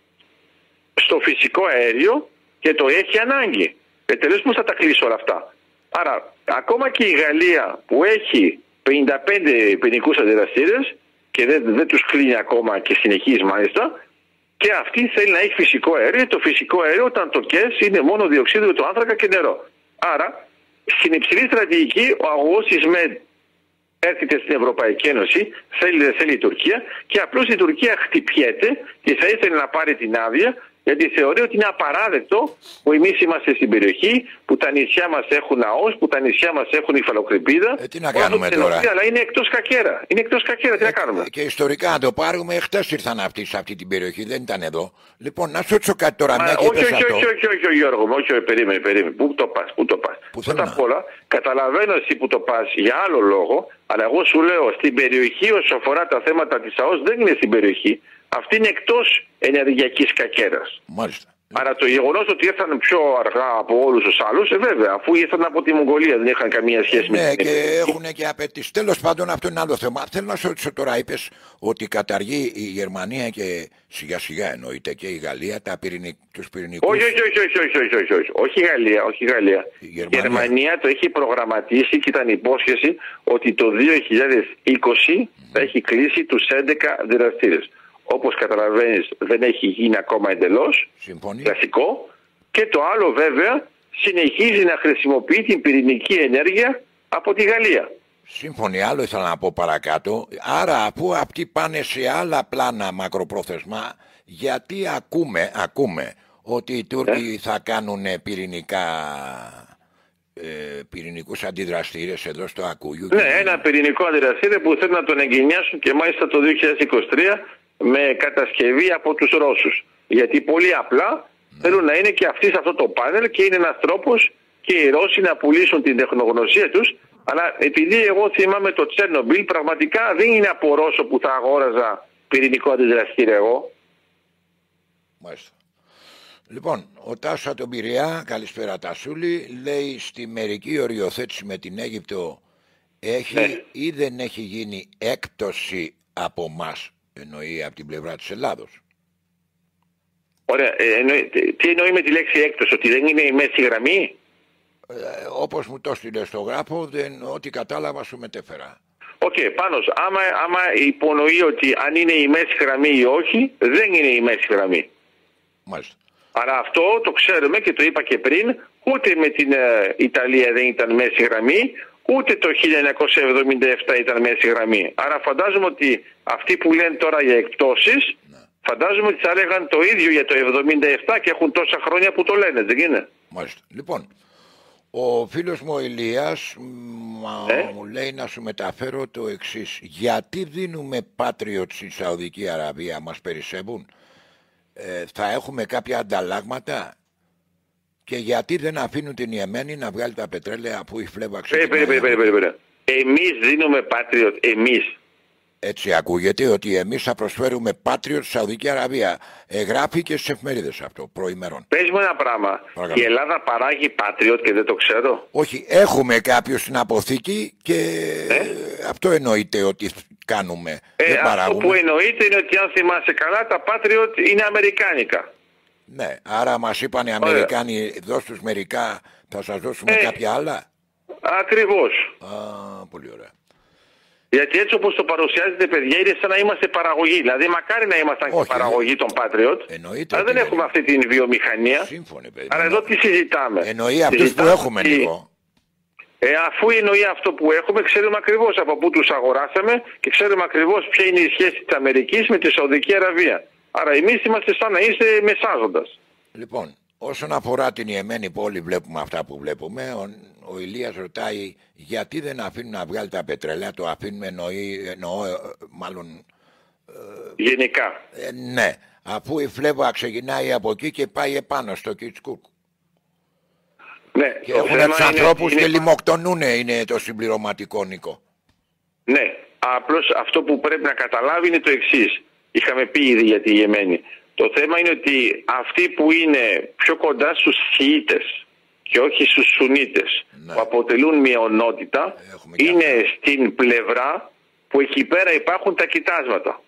στο φυσικό αέριο και το έχει ανάγκη. Και τελείως πώς θα τα κλείσει όλα αυτά? Άρα ακόμα και η Γαλλία που έχει πενήντα πέντε πυρηνικούς αντιδραστήρες και δεν, δεν τους κλείνει ακόμα και συνεχίζει μάλιστα, και αυτή θέλει να έχει φυσικό αέριο. Το φυσικό αέριο όταν το κες είναι μόνο διοξείδιο του άνθρακα και νερό. Άρα στην υψηλή στρατηγική ο αγωγός Ισμέντ έρχεται στην Ευρωπαϊκή Ένωση, θέλει δεν θέλει η Τουρκία, και απλώς η Τουρκία χτυπιέται και θα ήθελε να πάρει την άδεια, γιατί θεωρεί ότι είναι απαράδεκτο που εμείς είμαστε στην περιοχή, που τα νησιά μας έχουν ναός, που τα νησιά μας έχουν υφαλοκρηπίδα. Ε, τι να κάνουμε τώρα? Αλλά είναι εκτός κακέρα. Είναι εκτός κακέρα, τι ε, να κάνουμε? Και ιστορικά να το πάρουμε, χτες ήρθαν αυτοί σε αυτή την περιοχή, δεν ήταν εδώ. Λοιπόν, να σου ρωτήσω κάτι τώρα. Μα, μια όχι, όχι, όχι, όχι, όχι, όχι, Γιώργο, όχι, όχι, περίμενε, περίμενε. Πού το πας, πού το πας? Πρώτα απ' όλα, καταλαβαίνω εσύ που το πας για άλλο λόγο, αλλά εγώ σου λέω στην περιοχή όσο αφορά τα θέματα της ΑΟΣ δεν είναι στην περιοχή. Αυτή είναι εκτός ενεργειακής κακέρας. Μάλιστα. Άρα το γεγονός ότι ήρθαν πιο αργά από όλους τους άλλους, ε, βέβαια, αφού ήρθαν από τη Μογγολία, δεν είχαν καμία σχέση ναι, με την και έχουν και απαιτήσεις. Τέλος πάντων, αυτό είναι άλλο θέμα. Θέλω να σου ρωτήσω τώρα, είπες ότι καταργεί η Γερμανία και σιγά σιγά εννοείται και η Γαλλία τα πυρηνικ... τους πυρηνικούς. Όχι, όχι, όχι, όχι, όχι, όχι, όχι, όχι, όχι η Γαλλία, όχι η Γαλλία. Η Γερμανία. Η Γερμανία το έχει προγραμματίσει και ήταν υπόσχεση ότι το δύο χιλιάδες είκοσι mm. θα έχει κλείσει τους έντεκα δραστήρες. Όπως καταλαβαίνεις δεν έχει γίνει ακόμα εντελώς κλασικό, και το άλλο βέβαια συνεχίζει να χρησιμοποιεί την πυρηνική ενέργεια από τη Γαλλία. Σύμφωνοι, άλλο ήθελα να πω παρακάτω. Άρα αφού αυτοί πάνε σε άλλα πλάνα μακροπρόθεσμα, γιατί ακούμε, ακούμε ότι οι Τούρκοι ε? θα κάνουν πυρηνικά... Ε, πυρηνικούς αντιδραστήρες εδώ στο Ακούγιου? Ναι, ένα πυρηνικό αντιδραστήριο που θέλουν να τον εγκαινιάσουν και μάλιστα το δύο χιλιάδες είκοσι τρία με κατασκευή από τους Ρώσους. Γιατί πολύ απλά ναι. θέλουν να είναι και αυτοί σε αυτό το πάνελ και είναι ένας τρόπος και οι Ρώσοι να πουλήσουν την τεχνογνωσία τους. Αλλά επειδή εγώ θυμάμαι το Τσέρνομπιλ, πραγματικά δεν είναι από Ρώσο που θα αγόραζα πυρηνικό αντιδραστήριο εγώ. Μάλιστα. Λοιπόν, ο Τάσος από τον Πειραιά, καλησπέρα Τασούλη, λέει στη μερική οριοθέτηση με την Αίγυπτο έχει ναι. ή δεν έχει γίνει έκπτωση από μας, εννοεί από την πλευρά της Ελλάδος? Ωραία, ε, εννοεί, τι εννοεί με τη λέξη έκπτωση, ότι δεν είναι η μέση γραμμή? Ε, όπως μου το στείλε στο γράφο, δεν, ό,τι κατάλαβα σου μετέφερα. Οκ, okay, πάνω, άμα, άμα υπονοεί ότι αν είναι η μέση γραμμή ή όχι, δεν είναι η μέση γραμμή. Μάλιστα. Άρα αυτό το ξέρουμε και το είπα και πριν, ούτε με την ε, Ιταλία δεν ήταν μέση γραμμή, ούτε το χίλια εννιακόσια εβδομήντα επτά ήταν μέση γραμμή. Άρα φαντάζομαι ότι αυτοί που λένε τώρα για εκπτώσεις, ναι. φαντάζομαι ότι θα έλεγαν το ίδιο για το εβδομήντα επτά και έχουν τόσα χρόνια που το λένε, δεν είναι? Μάλιστα. Λοιπόν, ο φίλος μου ο Ηλίας ε? μου λέει να σου μεταφέρω το εξής. Γιατί δίνουμε Patriot στη Σαουδική Αραβία, μας περισσεύουν? Ε, θα έχουμε κάποια ανταλλάγματα? Και γιατί δεν αφήνουν την Ιεμένη να βγάλει τα πετρέλαια που η φλέβα ξεκινάει? Περί, περί, περί, περί. Εμείς δίνουμε Patriot, εμείς. Έτσι ακούγεται, ότι εμείς θα προσφέρουμε Patriot στη Σαουδική Αραβία. Εγγράφει και στις εφημερίδες αυτό προημερών. Πες μου ένα πράγμα. Παρακαλώ. Η Ελλάδα παράγει Patriot και δεν το ξέρω? Όχι, έχουμε κάποιο στην αποθήκη και ε? αυτό εννοείται ότι κάνουμε. Ε, δεν αυτό που εννοείται είναι ότι, αν θυμάσαι καλά, τα Patriot είναι αμερικάνικα. Ναι, άρα μας είπαν οι Αμερικάνοι, δώσ' τους μερικά, θα σας δώσουμε ε, κάποια άλλα. Ακριβώς. Α, πολύ ωραία. Γιατί έτσι όπως το παρουσιάζετε, παιδιά, είναι σαν να είμαστε παραγωγή. Δηλαδή, μακάρι να ήμασταν και παραγωγή των Patriot. Εννοείται. Αλλά δεν έχουμε αυτή την βιομηχανία. Σύμφωνοι, παιδί. Άρα εδώ τι συζητάμε? Εννοεί αυτούς που έχουμε τι... λίγο. Ε, αφού εννοεί αυτό που έχουμε, ξέρουμε ακριβώς από πού τους αγοράσαμε και ξέρουμε ακριβώς ποια είναι η σχέση της Αμερικής με τη Σαουδική Αραβία. Άρα εμείς είμαστε σαν να είστε μεσάζοντας. Λοιπόν, όσον αφορά την Ιεμένη που όλοι βλέπουμε αυτά που βλέπουμε, ο, ο Ηλίας ρωτάει γιατί δεν αφήνουν να βγάλει τα πετρελαία, το αφήνουμε εννοεί, εννοώ, μάλλον... Ε, γενικά. Ε, ναι, αφού η φλέβα ξεκινάει από εκεί και πάει επάνω στο Κιτσκούκ. Ναι, και έχουν τους ανθρώπους είναι... και λιμοκτονούν, είναι το συμπληρωματικό, Νίκο. Ναι, απλώς αυτό που πρέπει να καταλάβει είναι το εξής. Είχαμε πει ήδη για τη Ιεμένη. Το θέμα είναι ότι αυτοί που είναι πιο κοντά στους Σιήτες και όχι στους Σουνίτες, ναι, που αποτελούν μειονότητα, είναι αυτό στην πλευρά που εκεί πέρα υπάρχουν τα κοιτάσματα.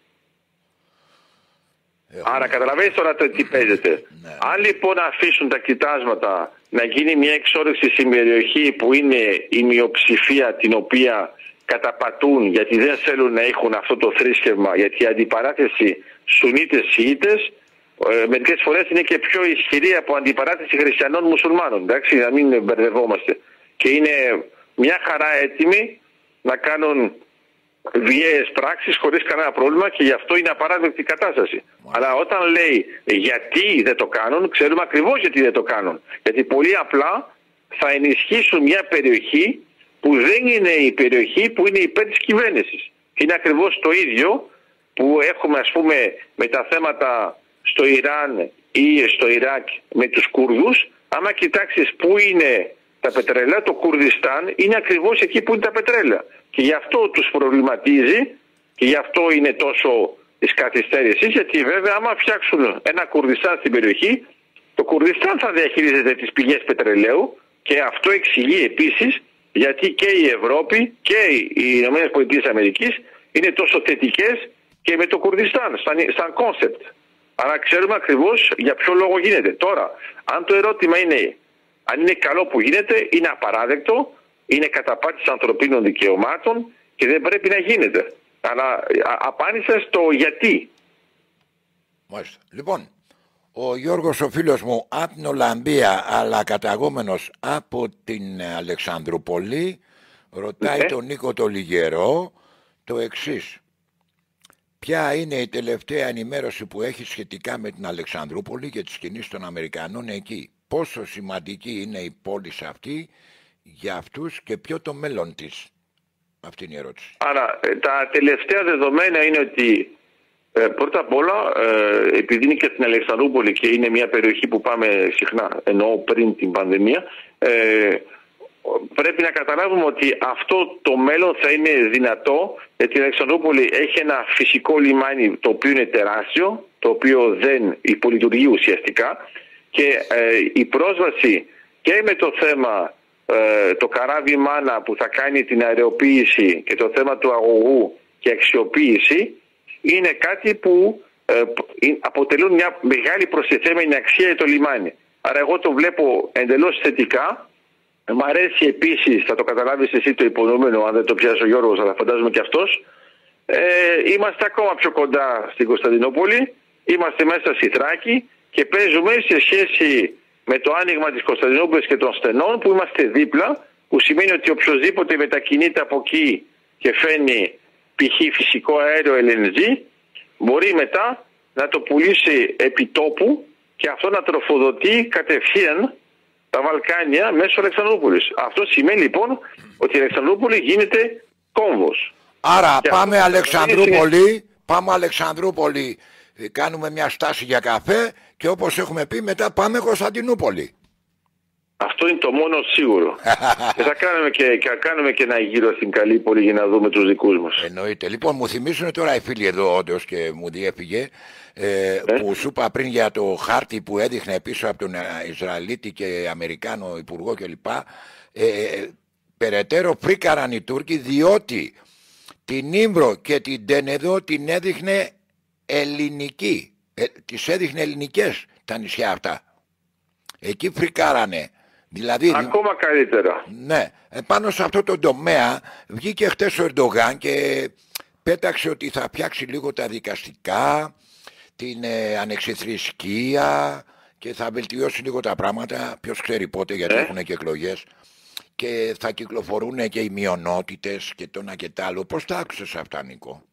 Έχουμε... Άρα καταλαβαίνεις τώρα το τι παίζεται. Ναι. Αν λοιπόν αφήσουν τα κοιτάσματα να γίνει μια εξόρυξη στην περιοχή που είναι η μειοψηφία την οποία καταπατούν, γιατί δεν θέλουν να έχουν αυτό το θρήσκευμα, γιατί η αντιπαράθεση Σουνίτες-Σιήτες ε, μερικές φορές είναι και πιο ισχυρή από αντιπαράθεση χριστιανών μουσουλμάνων, εντάξει, να μην μπερδευόμαστε. Και είναι μια χαρά έτοιμοι να κάνουν βιαίες πράξεις χωρίς κανένα πρόβλημα και γι' αυτό είναι απαράδεκτη η κατάσταση. Wow. Αλλά όταν λέει γιατί δεν το κάνουν, ξέρουμε ακριβώς γιατί δεν το κάνουν. Γιατί πολύ απλά θα ενισχύσουν μια περιοχή που δεν είναι η περιοχή που είναι υπέρ της κυβέρνησης. Είναι ακριβώς το ίδιο που έχουμε, ας πούμε, με τα θέματα στο Ιράν ή στο Ιράκ με τους Κούρδους. Άμα κοιτάξεις πού είναι τα πετρέλαια, το Κουρδιστάν είναι ακριβώς εκεί που είναι τα πετρέλαια. Και γι' αυτό τους προβληματίζει και γι' αυτό είναι τόσο της καθυστέρησης, γιατί βέβαια άμα φτιάξουν ένα Κουρδιστάν στην περιοχή, το Κουρδιστάν θα διαχειρίζεται τις πηγές πετρελαίου και αυτό εξηγεί επίσης γιατί και η Ευρώπη και οι Ηνωμένες Πολιτείες Αμερικής είναι τόσο θετικές και με το Κουρδιστάν, σαν κόνσεπτ. Άρα ξέρουμε ακριβώς για ποιο λόγο γίνεται. Τώρα, αν το ερώτημα είναι αν είναι καλό που γίνεται, είναι απαράδεκτο, είναι καταπάτηση ανθρωπίνων δικαιωμάτων και δεν πρέπει να γίνεται. Αλλά απάντησα στο γιατί. Μάλιστα. Λοιπόν, ο Γιώργος ο φίλος μου από την Ολλανδία, αλλά καταγόμενος από την Αλεξανδρούπολη, ρωτάει ναι. τον Νίκο το Λιγερό το εξής. Ποια είναι η τελευταία ενημέρωση που έχει σχετικά με την Αλεξανδρούπολη και τις κινήσεις των Αμερικανών εκεί? Πόσο σημαντική είναι η πόλη αυτή για αυτούς και ποιο το μέλλον της? Αυτή είναι η ερώτηση. Άρα τα τελευταία δεδομένα είναι ότι ε, πρώτα απ' όλα ε, επειδή είναι και στην Αλεξανδρούπολη και είναι μια περιοχή που πάμε συχνά, εννοώ πριν την πανδημία, ε, πρέπει να καταλάβουμε ότι αυτό το μέλλον θα είναι δυνατό, γιατί η Αλεξανδρούπολη έχει ένα φυσικό λιμάνι το οποίο είναι τεράστιο, το οποίο δεν υπολειτουργεί ουσιαστικά και ε, η πρόσβαση και με το θέμα ε, το καράβι Μάνα που θα κάνει την αεροποίηση και το θέμα του αγωγού και αξιοποίηση είναι κάτι που ε, αποτελούν μια μεγάλη προστιθέμενη αξία για το λιμάνι. Άρα εγώ το βλέπω εντελώς θετικά Μ' αρέσει επίσης, θα το καταλάβεις εσύ το υπονοούμενο, αν δεν το πιάσει ο Γιώργος, αλλά φαντάζομαι και αυτός. Ε, είμαστε ακόμα πιο κοντά στην Κωνσταντινούπολη, είμαστε μέσα στη Θράκη και παίζουμε σε σχέση με το άνοιγμα της Κωνσταντινούπολης και των στενών που είμαστε δίπλα, που σημαίνει ότι οποιοδήποτε μετακινείται από εκεί και φαίνει π.χ. φυσικό αέριο ελ εν τζι, μπορεί μετά να το πουλήσει επί τόπου και αυτό να τροφοδοτεί κατευθείαν τα Βαλκάνια μέσω Αλεξανδρούπολης. Αυτό σημαίνει λοιπόν ότι η Αλεξανδρούπολη γίνεται κόμβος. Άρα και πάμε Αλεξανδρούπολη, είναι... πάμε Αλεξανδρούπολη, κάνουμε μια στάση για καφέ και όπως έχουμε πει μετά πάμε Κωνσταντινούπολη. Αυτό είναι το μόνο σίγουρο. Και θα κάνουμε και, και, κάνουμε και ένα γύρο στην καλή πόλη για να δούμε τους δικούς μας. Εννοείται. Λοιπόν, μου θυμίζουν τώρα οι φίλοι εδώ όντως και μου διέφυγε ε, ε? που σου είπα πριν για το χάρτη που έδειχνε πίσω από τον Ισραηλίτη και Αμερικάνο υπουργό κλπ. Ε, ε, περαιτέρω φρίκαραν οι Τούρκοι διότι την Ύμβρο και την Τένεδο την έδειχνε ελληνική. Ε, τις έδειχνε ελληνικές τα νησιά αυτά. Εκεί φρικάρανε. Δηλαδή, ακόμα καλύτερα. Ναι, πάνω σε αυτό το τομέα βγήκε χτες ο Ερντογάν και πέταξε ότι θα φτιάξει λίγο τα δικαστικά, την ε, ανεξιθρησκεία και θα βελτιώσει λίγο τα πράγματα. Ποιος ξέρει πότε, γιατί ε? έχουν και εκλογές. Και θα κυκλοφορούν και οι μειονότητες και το ένα και το άλλο. Πώς τα άκουσες αυτά, Νίκο?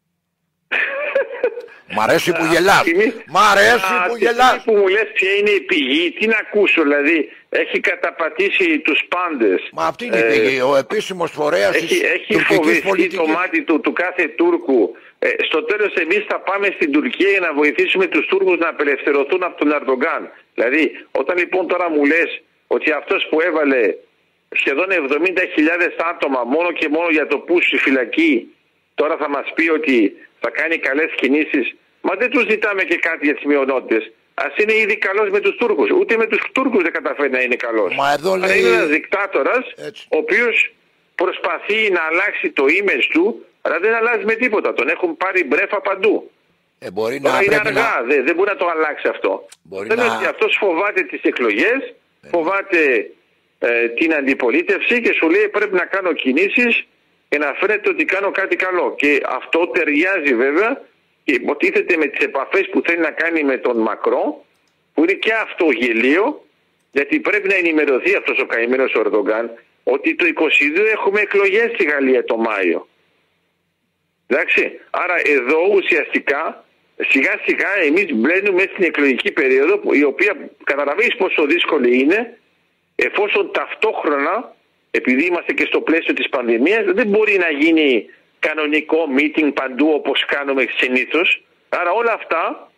Μ' αρέσει που γελάς. Μ' αρέσει που γελάς. Που μου λες ποια είναι η πηγή, τι να ακούσω, δηλαδή έχει καταπατήσει τους πάντες. Μα αυτή είναι η πηγή, ε, ο επίσημος φορέας έχει, της έχει τουρκικής φοβηθεί πολιτικής. Το μάτι του, του κάθε Τούρκου. Ε, στο τέλος εμείς θα πάμε στην Τουρκία για να βοηθήσουμε τους Τούρκους να απελευθερωθούν από τον Ερντογάν. Δηλαδή όταν λοιπόν τώρα μου λες ότι αυτός που έβαλε σχεδόν εβδομήντα χιλιάδες άτομα μόνο και μόνο για το πούς στη φυλακή, τώρα θα μας πει ότι θα κάνει καλές κινήσεις. Μα δεν τους ζητάμε και κάτι για τις μειονότητες. Ας είναι ήδη καλός με τους Τούρκους. Ούτε με τους Τούρκους δεν καταφέρει να είναι καλός. Μα εδώ λέει... είναι ένας δικτάτορας ο οποίος προσπαθεί να αλλάξει το image του, αλλά δεν αλλάζει με τίποτα. Τον έχουν πάρει μπρέφα παντού. Ε, μπορεί Τώρα να είναι αργά. Να... Δεν, δεν μπορεί να το αλλάξει αυτό. Δεν να... ότι αυτός φοβάται τις εκλογές, ε, φοβάται ε, την αντιπολίτευση και σου λέει πρέπει να κάνω κινήσεις και να φαίνεται ότι κάνω κάτι καλό. Και αυτό ταιριάζει βέβαια και υποτίθεται με τις επαφές που θέλει να κάνει με τον Μακρό, που είναι και αυτό γελίο, γιατί πρέπει να ενημερωθεί αυτός ο καημένος Ερντογάν ότι το είκοσι δύο έχουμε εκλογές στη Γαλλία το Μάιο. Εντάξει, άρα εδώ ουσιαστικά σιγά σιγά εμείς μπαίνουμε στην εκλογική περίοδο, η οποία καταλαβαίνεις πόσο δύσκολη είναι, εφόσον ταυτόχρονα, επειδή είμαστε και στο πλαίσιο της πανδημίας, δεν μπορεί να γίνει κανονικό meeting παντού όπως κάνουμε συνήθως. Άρα όλα αυτά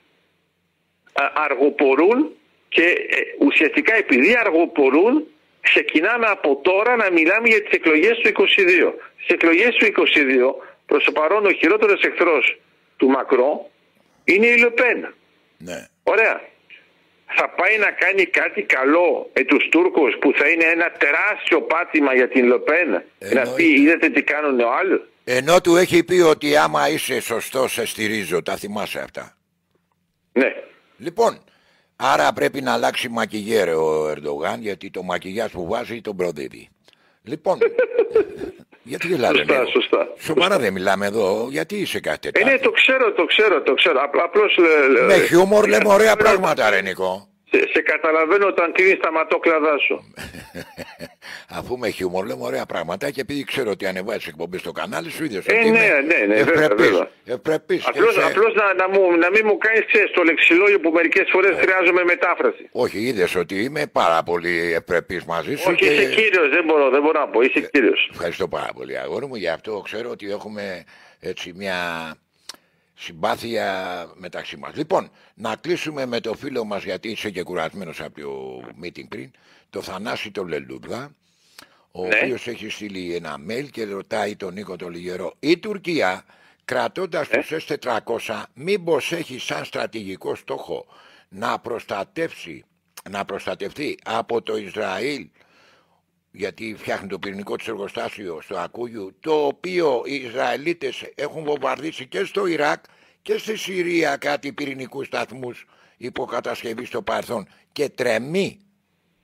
αργοπορούν και ε, ουσιαστικά επειδή αργοπορούν ξεκινάμε από τώρα να μιλάμε για τις εκλογές του είκοσι δύο. Στις εκλογές του είκοσι δύο προς το παρόν ο χειρότερος εχθρός του Μακρό είναι η Λεπέν. Ναι. Ωραία. Θα πάει να κάνει κάτι καλό με τους Τούρκους που θα είναι ένα τεράστιο πάτημα για την Λεπέν. Να πει είδατε τι κάνουν ο άλλος. Ενώ του έχει πει ότι άμα είσαι σωστός σε στηρίζω. Τα θυμάσαι αυτά? Ναι. Λοιπόν, άρα πρέπει να αλλάξει μακιγιέρ ο Ερντογάν, γιατί το μακιγιάζ που βάζει τον προδίδει. Λοιπόν, γιατί γελάτε? Σωστά, σωστά. Σοβαρά δεν μιλάμε εδώ, γιατί είσαι κάτι τέτοιο? Ε, ναι, το ξέρω, το ξέρω, το ξέρω. Απλώς... Με χιούμορ λέμε ωραία πράγματα, ρε Νικό. Σε, σε καταλαβαίνω όταν κλείνεις τα ματόκλαδά σου. Αφού με χιούμορ λέμε ωραία πράγματα και επειδή ξέρω ότι ανεβάζεις εκπομπές στο κανάλι σου, ίδιος ε, ότι ναι, ναι, ναι, ευπρεπής. Ευπρεπής. Απλώς, σε... απλώς να, να, μου, να μην μου κάνεις ξέρεις, το λεξιλόγιο που μερικές φορές ε. χρειάζομαι μετάφραση. Όχι, είδες ότι είμαι πάρα πολύ ευπρεπής μαζί σου. Όχι, και... είσαι κύριος, δεν μπορώ, δεν μπορώ να πω, είσαι κύριος. Ευχαριστώ πάρα πολύ, αγόρι μου, γι' αυτό ξέρω ότι έχουμε έτσι μια συμπάθεια μεταξύ μας. Λοιπόν, να κλείσουμε με το φίλο μας, γιατί είσαι και κουρασμένος από το meeting πριν, το Θανάση το Λελούδα, ο ναι. οποίος έχει στείλει ένα mail και ρωτάει τον Νίκο το Λιγερό, η Τουρκία κρατώντας ναι. τους ες τετρακόσια μήπως έχει σαν στρατηγικό στόχο να προστατεύσει, να προστατευτεί από το Ισραήλ, γιατί φτιάχνει το πυρηνικό της εργοστάσιο στο Ακούγιου, το οποίο οι Ισραηλίτες έχουν βομβαρδίσει και στο Ιράκ και στη Συρία κάτι πυρηνικούς σταθμούς υποκατασκευή στο παρελθόν και τρεμεί.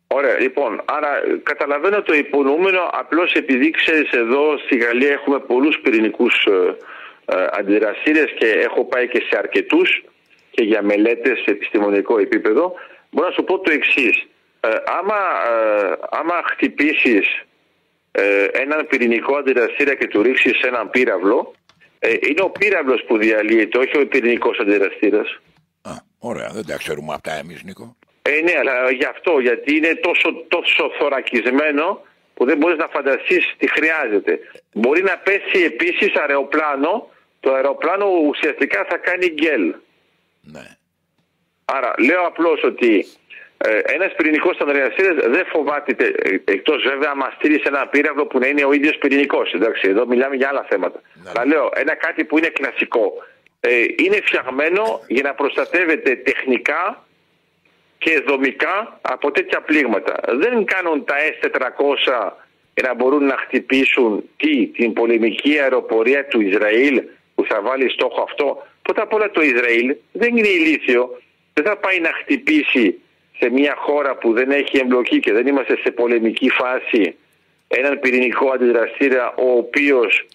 Ωραία, λοιπόν, άρα καταλαβαίνω το υπονοούμενο, απλώς επειδή ξέρεις εδώ στη Γαλλία έχουμε πολλούς πυρηνικούς ε, ε, αντιδραστήρες και έχω πάει και σε αρκετούς και για μελέτες σε επιστημονικό επίπεδο. Μπορώ να σου πω το εξής. Ε, άμα, ε, άμα χτυπήσεις ε, έναν πυρηνικό αντιδραστήρα και του ρίξεις έναν πύραυλο, ε, είναι ο πύραυλος που διαλύεται, όχι ο πυρηνικός αντιδραστήρας. Α, ωραία, δεν τα ξέρουμε αυτά εμείς, Νίκο. Ε, ναι, αλλά γι' αυτό, γιατί είναι τόσο, τόσο θωρακισμένο που δεν μπορείς να φανταστείς τι χρειάζεται. Μπορεί να πέσει επίσης αεροπλάνο, το αεροπλάνο ουσιαστικά θα κάνει γκέλ. Ναι. Άρα λέω απλώς ότι ε, ένας πυρηνικός αντιδραστήρας δεν φοβάται, εκτός βέβαια άμα στείλεις ένα πύραυλο που να είναι ο ίδιος πυρηνικός. Εντάξει, εδώ μιλάμε για άλλα θέματα. Ναι. Αλλά λέω ένα κάτι που είναι κλασικό. Ε, είναι φτιαγμένο για να προστατεύεται τεχνικά και δομικά από τέτοια πλήγματα. Δεν κάνουν τα ες τετρακόσια για να μπορούν να χτυπήσουν τι, την πολεμική αεροπορία του Ισραήλ που θα βάλει στόχο αυτό. Πρώτα απ' όλα το Ισραήλ δεν είναι ηλίθιο. Δεν θα πάει να χτυπήσει σε μια χώρα που δεν έχει εμπλοκή και δεν είμαστε σε πολεμική φάση έναν πυρηνικό αντιδραστήρα ο οποίος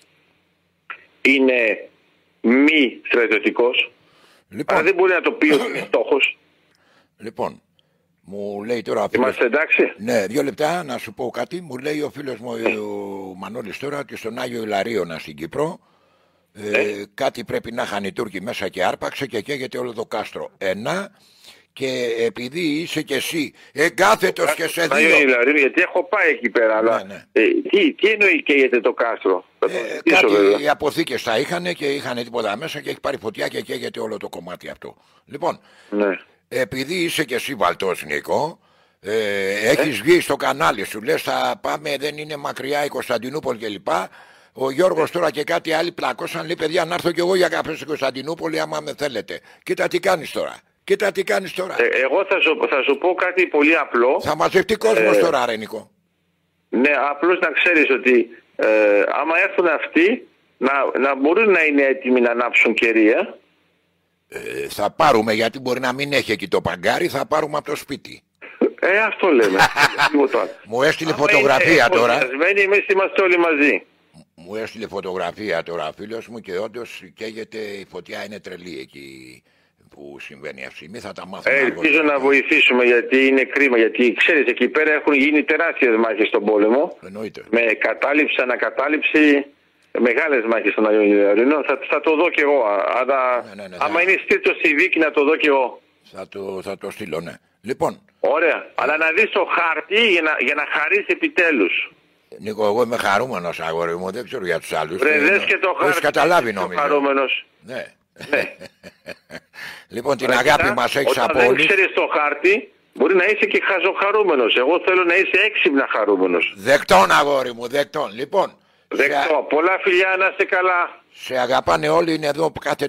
είναι μη στρατιωτικός. Λοιπόν, αλλά δεν μπορεί να το πει ότι είναι στόχος. Λοιπόν, μου λέει τώρα ο φίλος... Είμαστε εντάξει? Ναι, δύο λεπτά να σου πω κάτι. Μου λέει ο φίλος μου ο Μανώλης τώρα ότι στον Άγιο Ιλαρίωνα στην Κύπρο ε, ε. κάτι πρέπει να είχαν οι Τούρκοι μέσα και άρπαξε και καίγεται όλο το κάστρο. Ένα, και επειδή είσαι και εσύ εγκάθετος και σε δύο... Ιλαρίωνα, γιατί έχω πάει εκεί πέρα, αλλά ναι, ναι. Ε, τι, τι εννοεί καίγεται το κάστρο? Ε, κάτι βέβαια. Οι αποθήκες τα είχαν και είχαν τίποτα μέσα και έχει πάρει φωτιά και καίγεται όλο το κομμάτι αυτό. Λοιπόν... Ναι. Επειδή είσαι και εσύ βαλτός, Νίκο, ε, ε? έχεις βγει στο κανάλι σου, λες θα πάμε, δεν είναι μακριά η Κωνσταντινούπολη κλπ. Ο Γιώργος τώρα και κάτι άλλοι πλακώσαν, λέει παιδιά να έρθω κι εγώ για καφέ στην Κωνσταντινούπολη άμα με θέλετε. Κοίτα τι κάνεις τώρα. Κοίτα τι κάνεις τώρα. Ε, εγώ θα σου, θα σου πω κάτι πολύ απλό. Θα μαζευτεί κόσμος ε, τώρα, ρε Νίκο. Ναι, απλώς να ξέρεις ότι ε, άμα έρθουν αυτοί να, να μπορούν να είναι έτοιμοι να ανάψουν κερία. Ε, θα πάρουμε, γιατί μπορεί να μην έχει εκεί το παγκάρι, θα πάρουμε από το σπίτι. Ε, αυτό λέμε. Μου έστειλε φωτογραφία είναι, τώρα. Εμείς είμαστε όλοι μαζί. Μου έστειλε φωτογραφία τώρα φίλος μου και όντως καίγεται, η φωτιά είναι τρελή εκεί που συμβαίνει αυτή. Μη θα τα μάθουμε. Ε, ελπίζω να βοηθήσουμε, γιατί είναι κρίμα. Γιατί ξέρεις, εκεί πέρα έχουν γίνει τεράστιες μάχες στον πόλεμο. Εννοείται. Με κατάληψη, ανακατάληψη. Μεγάλες μάχες στον Άγιο Ιλαρίωνα, θα, θα το δω κι εγώ. Αλλά ναι, ναι, ναι, άμα θα... είναι στήρτο στη δίκη να το δω κι εγώ. Θα το, θα το στείλω, ναι. Λοιπόν. Ωραία. Ε... Αλλά να δεις το χάρτη για να, για να χαρείς επιτέλους. Νίκο, εγώ είμαι χαρούμενος, αγόρι μου, δεν ξέρω για τους άλλους. Ρε, δες και το χάρτη. Έχεις καταλάβει, νομίζω. Χαρούμενος. Ναι. ναι. Λοιπόν, την Ρε, αγάπη κοιτά, μας έχεις από όλους. Αν δεν ξέρεις το χάρτη, μπορεί να είσαι και χαζοχαρούμενος. Εγώ θέλω να είσαι έξυπνα χαρούμενος. Δεκτών, αγόρι μου, δεκτών. Λοιπόν. Δεκτό. Σε... Πολλά φιλιά, να είστε καλά. Σε αγαπάνε όλοι, είναι εδώ κάθε